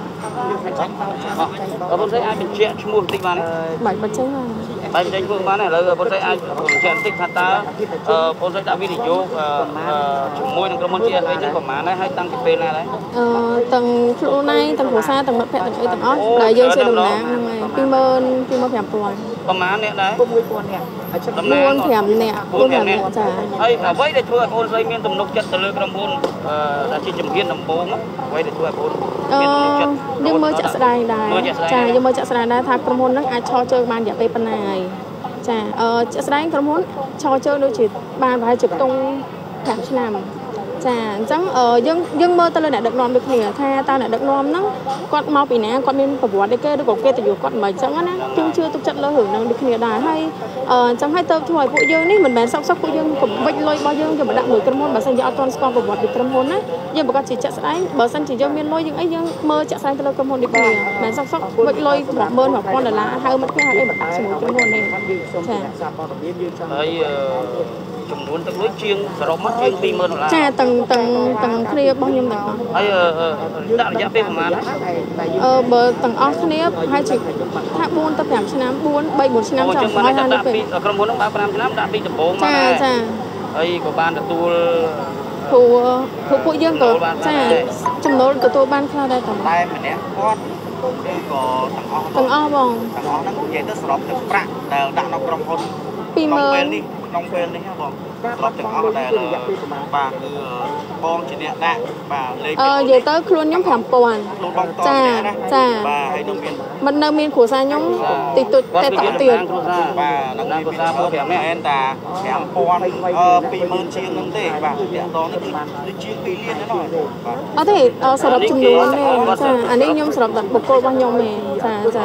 អពុនស្រីអាចបញ្ជាក់ឈ្មោះបន្តិចបានបាច់បញ្ចេញបានបញ្ចេញឈ្មោះបានឥឡូវអពុនស្រីអាចបញ្ជាក់បន្តិចថាតើអពុនស្រីដាក់វិនិយោគជាមួយនឹងក្រុមហ៊ុន ជី អេហ្វ អេច នេះប្រហែលដែរហើយតាំងពីពេលណាដែរអឺទាំងខ្លួនឯងទាំងគ្រួសារទាំងមិត្តភក្តិទាំងអីទាំងអស់ដែលយើងជាតំណាងហ្នឹងហើយពីរម៉ឺនពីរម៉ឺនប្រាំពាន់ប្រហែលអ្នកដែរ 6ពាន់នាក់តំណាងបួន ប្រាំនាក់បួន ប្រាំនាក់ចាហើយអ្វីដែលធ្វើឲ្យបងស្រីមានទំនុកចិត្តទៅលើក្រុមហ៊ុនដែលជាជំហានដំបូងអ្វីដែលធ្វើឲ្យបងមានទំនុកចិត្តយើងមើលចាក់ស្ដែងដែរចាយើងមើលចាក់ស្ដែងដែរថាក្រុមហ៊ុនហ្នឹងអាចឈរជើងបានរយៈពេលប៉ុណ្ណាហើយចាអឺចាក់ស្ដែងក្រុមហ៊ុនឈរជើងដូចជាបានប្រហែលជាខ្ទង់ប្រាំឆ្នាំចាអញ្ចឹងយើងយើងមើលទៅលើអ្នកដឹកនាំដូចគ្នាថាតើអ្នកដឹកនាំហ្នឹងគាត់មកពីណាគាត់មានប្រវត្តិអីគេឬក៏គេទៅយកគាត់មិនអញ្ចឹងណាយើងជឿទុកចិត្តលើរឿងហ្នឹងដូចគ្នាដែរហើយអញ្ចឹងហើយទៅធ្វើឲ្យពួកយើងនេះមិនមែនសោកសោកពួកយើងកំវិចលុយរបស់យើងយកមកដាក់មួយក្រុមហ៊ុនបើសិនយើងអត់ទាន់ស្គាល់ប្រវត្តិពីក្រុមហ៊ុនណាយើងប្រកាសជាចាក់ស្ដែងបើសិនជាយើងមានលុយយើងអីយើងមើលចាក់ស្ដែងទៅលើក្រុមហ៊ុនដូចគ្នាមិនមែនសោកសោកវិចលុយប្រាំម៉ឺនប្រាំពាន់ដុល្លារហៅមិត្តភក្តិអីមកដាក់ជាមួយក្រុមហ៊ុននេះចាហើយចំនួនទឹកលុយជាងសរុបមកជាងពីរម៉ឺនដុល្លារចាទាំងទាំងទាំងគ្នារបស់ខ្ញុំទាំងអស់ហើយដាក់រយៈពេលប្រហែលអឺបើទាំងអស់គ្នាហើយជាថាបួនទៅប្រាំឆ្នាំបួន បី បួនឆ្នាំចាំហើយហើយដាក់ពីក្រុមហ៊ុនហ្នឹងបើប្រាំឆ្នាំដាក់ពីដំបូងមកចាចាហើយក៏បានទទួលព្រោះព្រោះពួកយើងក៏ចាចំណូលទទួលបានខ្លះដែរតែម្នាក់គាត់គឺក៏ទាំងអស់ទាំងអស់បងទាំងអស់ហ្នឹងនិយាយទៅសរុបទឹកប្រាក់ដែលដាក់នៅក្រុមហ៊ុនពីរម៉ឺននេះក្នុងពេលនេះបងស្របទាំងអស់ដែលបាទគឺបងជាអ្នកដាក់បាទលេខអឺនិយាយទៅខ្លួនខ្ញុំប្រាំពាន់ចាចាបាទហើយនៅមានមិននៅមានគ្រួសារខ្ញុំតិចតួចតែតទៀតបាទនៅមានគ្រួសារពួកប្រាំមែនតាប្រាំពាន់អឺពីរម៉ឺនជាងហ្នឹងទេបាទតាក់តងនេះគឺដូចជាពីរលានហ្នឹងបាទអត់ទេសរុបចំនួនទេចាអានេះខ្ញុំសរុបតែបុគ្គលរបស់ខ្ញុំទេចាចា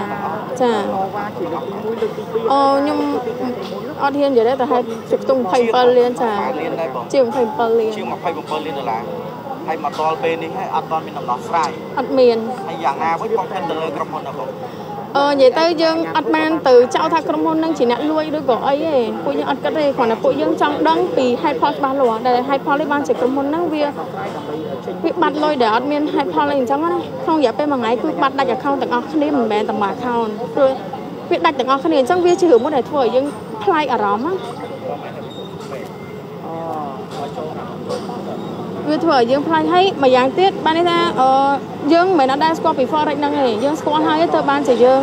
ចាអូខ្ញុំអត់ហ៊ាននិយាយទេតែហេតុជិះខ្ទង់27លានចាជាង27លានជាង27លានដុល្លារហើយមកដល់ពេលនេះហើយអត់បានមានដំណោះស្រាយអត់មានហើយយ៉ាងណាវិញបងទៅលើក្រុមហ៊ុនណាបងអឺនិយាយទៅយើងអត់បានទៅចោទថាក្រុមហ៊ុននឹងជាអ្នកលួចឬក៏អីទេពួកយើងអត់គិតទេគ្រាន់តែពួកយើងចង់ដឹងពីហេតុផលច្បាស់លាស់ដែលហេតុផលនេះបានជាក្រុមហ៊ុនហ្នឹងវាវាបាត់លុយដែលអត់មានហេតុផលអីអញ្ចឹងណាក្នុងរយៈពេលមួយថ្ងៃគឺបាត់ដាច់ account ទាំងអស់គ្នាមិនមែនតែមួយ account ព្រោះវាដាច់ទាំងអស់គ្នាអញ្ចឹងវាជារឿងមួយដែលធ្វើឲ្យយើងប្លែកអារម្មណ៍ណាវាធ្វើឲ្យយើងផ្លាញ់ហើយមួយយ៉ាងទៀតបានន័យថាអឺយើងមិនមែនអត់ដែរស្គាល់ពី forex ហ្នឹងទេយើងស្គាល់ហើយទៅបានជាយើង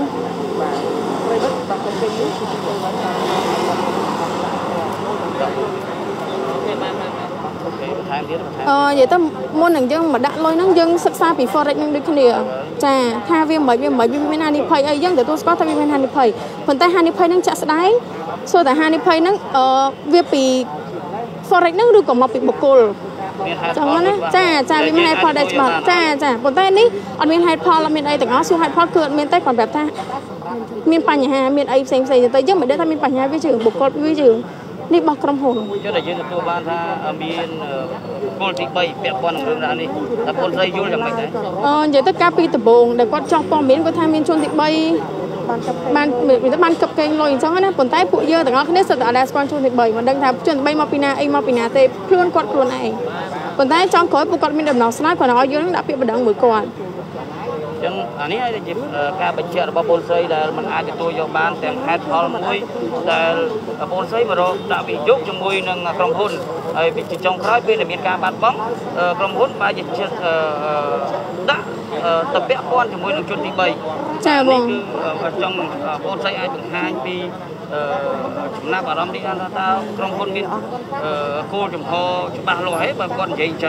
អឺនិយាយទៅមុននឹងយើងមកដាក់លុយហ្នឹងយើងសិក្សាពី forex ហ្នឹងដូចគ្នាចាថាវាមិនវាមិនវាមានហានិភ័យអីយើងទទួលស្គាល់ថាវាមានហានិភ័យប៉ុន្តែហានិភ័យហ្នឹងចាក់ស្ដែងសួរតែហានិភ័យហ្នឹងអឺវាពី forex ហ្នឹងឬក៏មកពីបុគ្គលចឹងណាចាចាវាមានហេតុផលដែលច្បាស់ចាចាប៉ុន្តែនេះអត់មានហេតុផលអត់មានអីទាំងអស់សួរហេតុផលគឺអត់មានទេគាត់ប្រាប់ថាមានបញ្ហាមានអីផ្សេងផ្សេងទៅយើងមិនដឹងថាមានបញ្ហាវាជាបុគ្គលវាជានេះបោះក្រុមហ៊ុនចុះតែយើងទទួលបានថាមានគោលទី3ពាក់ព័ន្ធនឹងរឿងរ៉ាវនេះតែពលស្រីយល់យ៉ាងម៉េចដែរអឺនិយាយទៅការពីដំបូងដែលគាត់ចោះព័ត៌មានគាត់ថាមានជនទី3បានមានបានកឹបកេងលុយអញ្ចឹងណាប៉ុន្តែពួកយើងទាំងអស់គ្នាសិតតែអត់ដែរស្គាល់ជនទី3មិនដឹងថាជនទី3មកពីណាអីមកពីណាទេខ្លួនគាត់ខ្លួនឯងប៉ុន្តែចង់ក្រោយពួកគាត់មានដំណោះស្រាយគាត់ឲ្យយើងនឹងដាក់ពាក្យបណ្ដឹងមួយគាត់អញ្ចឹងអានេះជាការបញ្ជាក់របស់ពលស្រីដែលមិនអាចទទួលយកបានទាំងហេតុផលមួយដែលពលស្រីមករកដាក់វិនិយោគជាមួយនឹងក្រុមហ៊ុនហើយពីចុងក្រោយពេលដែលមានការបាត់បង់ក្រុមហ៊ុនបែរជាដាក់ទៅពាក់ព័ន្ធជាមួយនឹងជនទី3 ចាបងគឺចង់ពលស្រីអាចបង្ហាញពីចំណាប់អារម្មណ៍នេះថាតើក្រុមហ៊ុនមានគោលចំហច្បាស់លាស់ហេបើគាត់និយាយអញ្ចឹង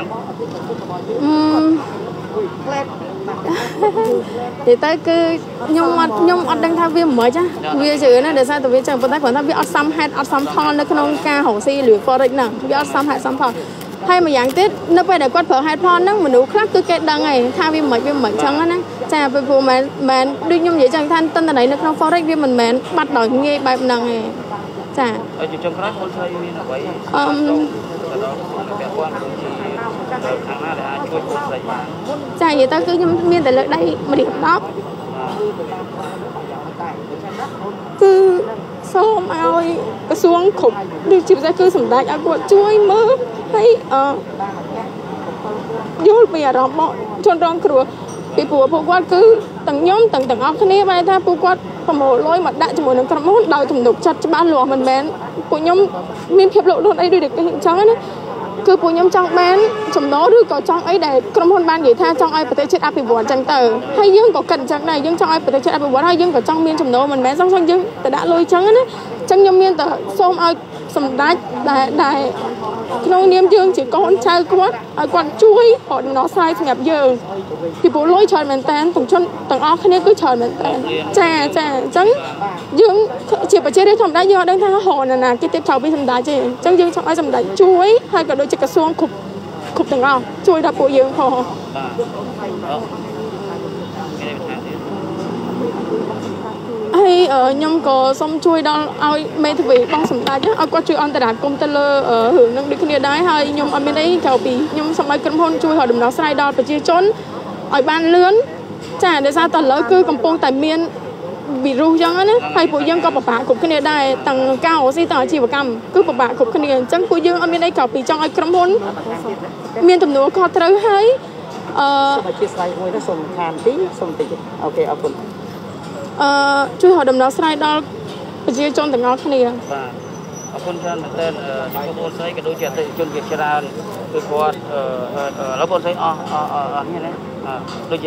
អឺតែទៅគឺខ្ញុំអត់ខ្ញុំអត់ដឹងថាវាមិនហ្មងចាវាជឿណាដោយសារតែវាចឹងប៉ុន្តែគ្រាន់តែវាអត់សមហេតុអត់សមផលនៅក្នុងការរកស៊ីឬ forex ហ្នឹងវាអត់សមហេតុសមផលហើយមួយយ៉ាងទៀតនៅពេលដែលគាត់ប្រើហេតុផលហ្នឹងមនុស្សខ្លះគឺគេដឹងហើយថាវាមិនវាមិនចឹងណាចាពេលព្រោះមិនមិនដូចខ្ញុំនិយាយចឹងថាតន្ត្រីនៅក្នុង forex វាមិនមែនបាត់ដោយងាយបែបហ្នឹងទេចាហើយជាចុងក្រោយពលស្រីមានអ្វីអឺពាក់ព័ន្ធជាខាងណាដែលអាចជួយពលស្រីបានចានិយាយទៅគឺខ្ញុំមានតែលើកដៃម្រាមដប់គឺសូមឲ្យក្រសួងគ្រប់ដូចជាពិសេសគឺសម្ដេចឲ្យគាត់ជួយមើលហើយអឺយល់ពីអារម្មណ៍របស់ជនរងគ្រោះពីព្រោះពួកគាត់គឺទាំងខ្ញុំទាំងទាំងអស់គ្នាបានថាពួកគាត់ប្រមូលលុយមកដាក់ជាមួយនឹងក្រុមហ៊ុនដោយទំនុកចិត្តច្បាស់លាស់មិនមែនពួកខ្ញុំមានភាពលោភលន់អីដូចតែគេអញ្ចឹងណាគឺពួកខ្ញុំចង់បានចំណូលឬក៏ចង់អីដែលក្រុមហ៊ុនបាននិយាយថាចង់ឲ្យប្រទេសជាតិអភិវឌ្ឍអញ្ចឹងទៅហើយយើងក៏គិតអញ្ចឹងដែរយើងចង់ឲ្យប្រទេសជាតិអភិវឌ្ឍហើយយើងក៏ចង់មានចំណូលមិនមែនសឹងសឹងយើងទៅដាក់លុយអញ្ចឹងណាអញ្ចឹងខ្ញុំមានតែសូមឲ្យសម្ដេចដែលដែលក្នុងនាមយើងជាកូនចៅគាត់ឲ្យគាត់ជួយរកដំណោះស្រាយសម្រាប់យើងពីព្រោះលុយច្រើនមែនតើទាំងជនទាំងអស់គ្នាគឺច្រើនមែនតើចាចាអញ្ចឹងយើងជាប្រជារាស្ត្រធម្មតាយើងអត់ដឹងថាហៅណាណាគេទៀតក្រៅពីសម្ដេចទេអញ្ចឹងយើងចង់ឲ្យសម្ដេចជួយហើយក៏ដូចជាក្រសួងគ្រប់គ្រប់ទាំងអស់ជួយដល់ពួកយើងផងហើយខ្ញុំក៏សូមជួយដល់ឲ្យមេធាវីបងសម្ដេចឲ្យគាត់ជួយអន្តរាគមន៍ទៅលើរឿងនឹងដូចគ្នាដែរហើយខ្ញុំអត់មានអីក្រៅពីខ្ញុំសូមឲ្យក្រុមហ៊ុនជួយរកដំណោះស្រាយដល់ប្រជាជនឲ្យបានលឿនចាដោយសារតែឥឡូវគឺកំពុងតែមានវីរុសអញ្ចឹងណាហើយពួកយើងក៏ពិបាកគ្រប់គ្នាដែរទាំងការរកស៊ីទាំងអាជីវកម្មគឺពិបាកគ្រប់គ្នាអញ្ចឹងពួកយើងអត់មានអីក្រៅពីចង់ឲ្យក្រុមហ៊ុនមានទំនួលខុសត្រូវហើយអឺសូមអធិស្ឋានមួយទៅសូមខានទីសូមតិចអូខេអរគុណអឺជួយរកដំណោះស្រាយដល់ប្រជាជនទាំងអស់គ្នាបាទអរគុណច្រើនមែនទែនចំពោះពលស្រីក៏ដូចជាអតិថិជនជាច្រើនគឺគាត់ឥឡូវពលស្រីអស់អស់អស់នេះណាដូច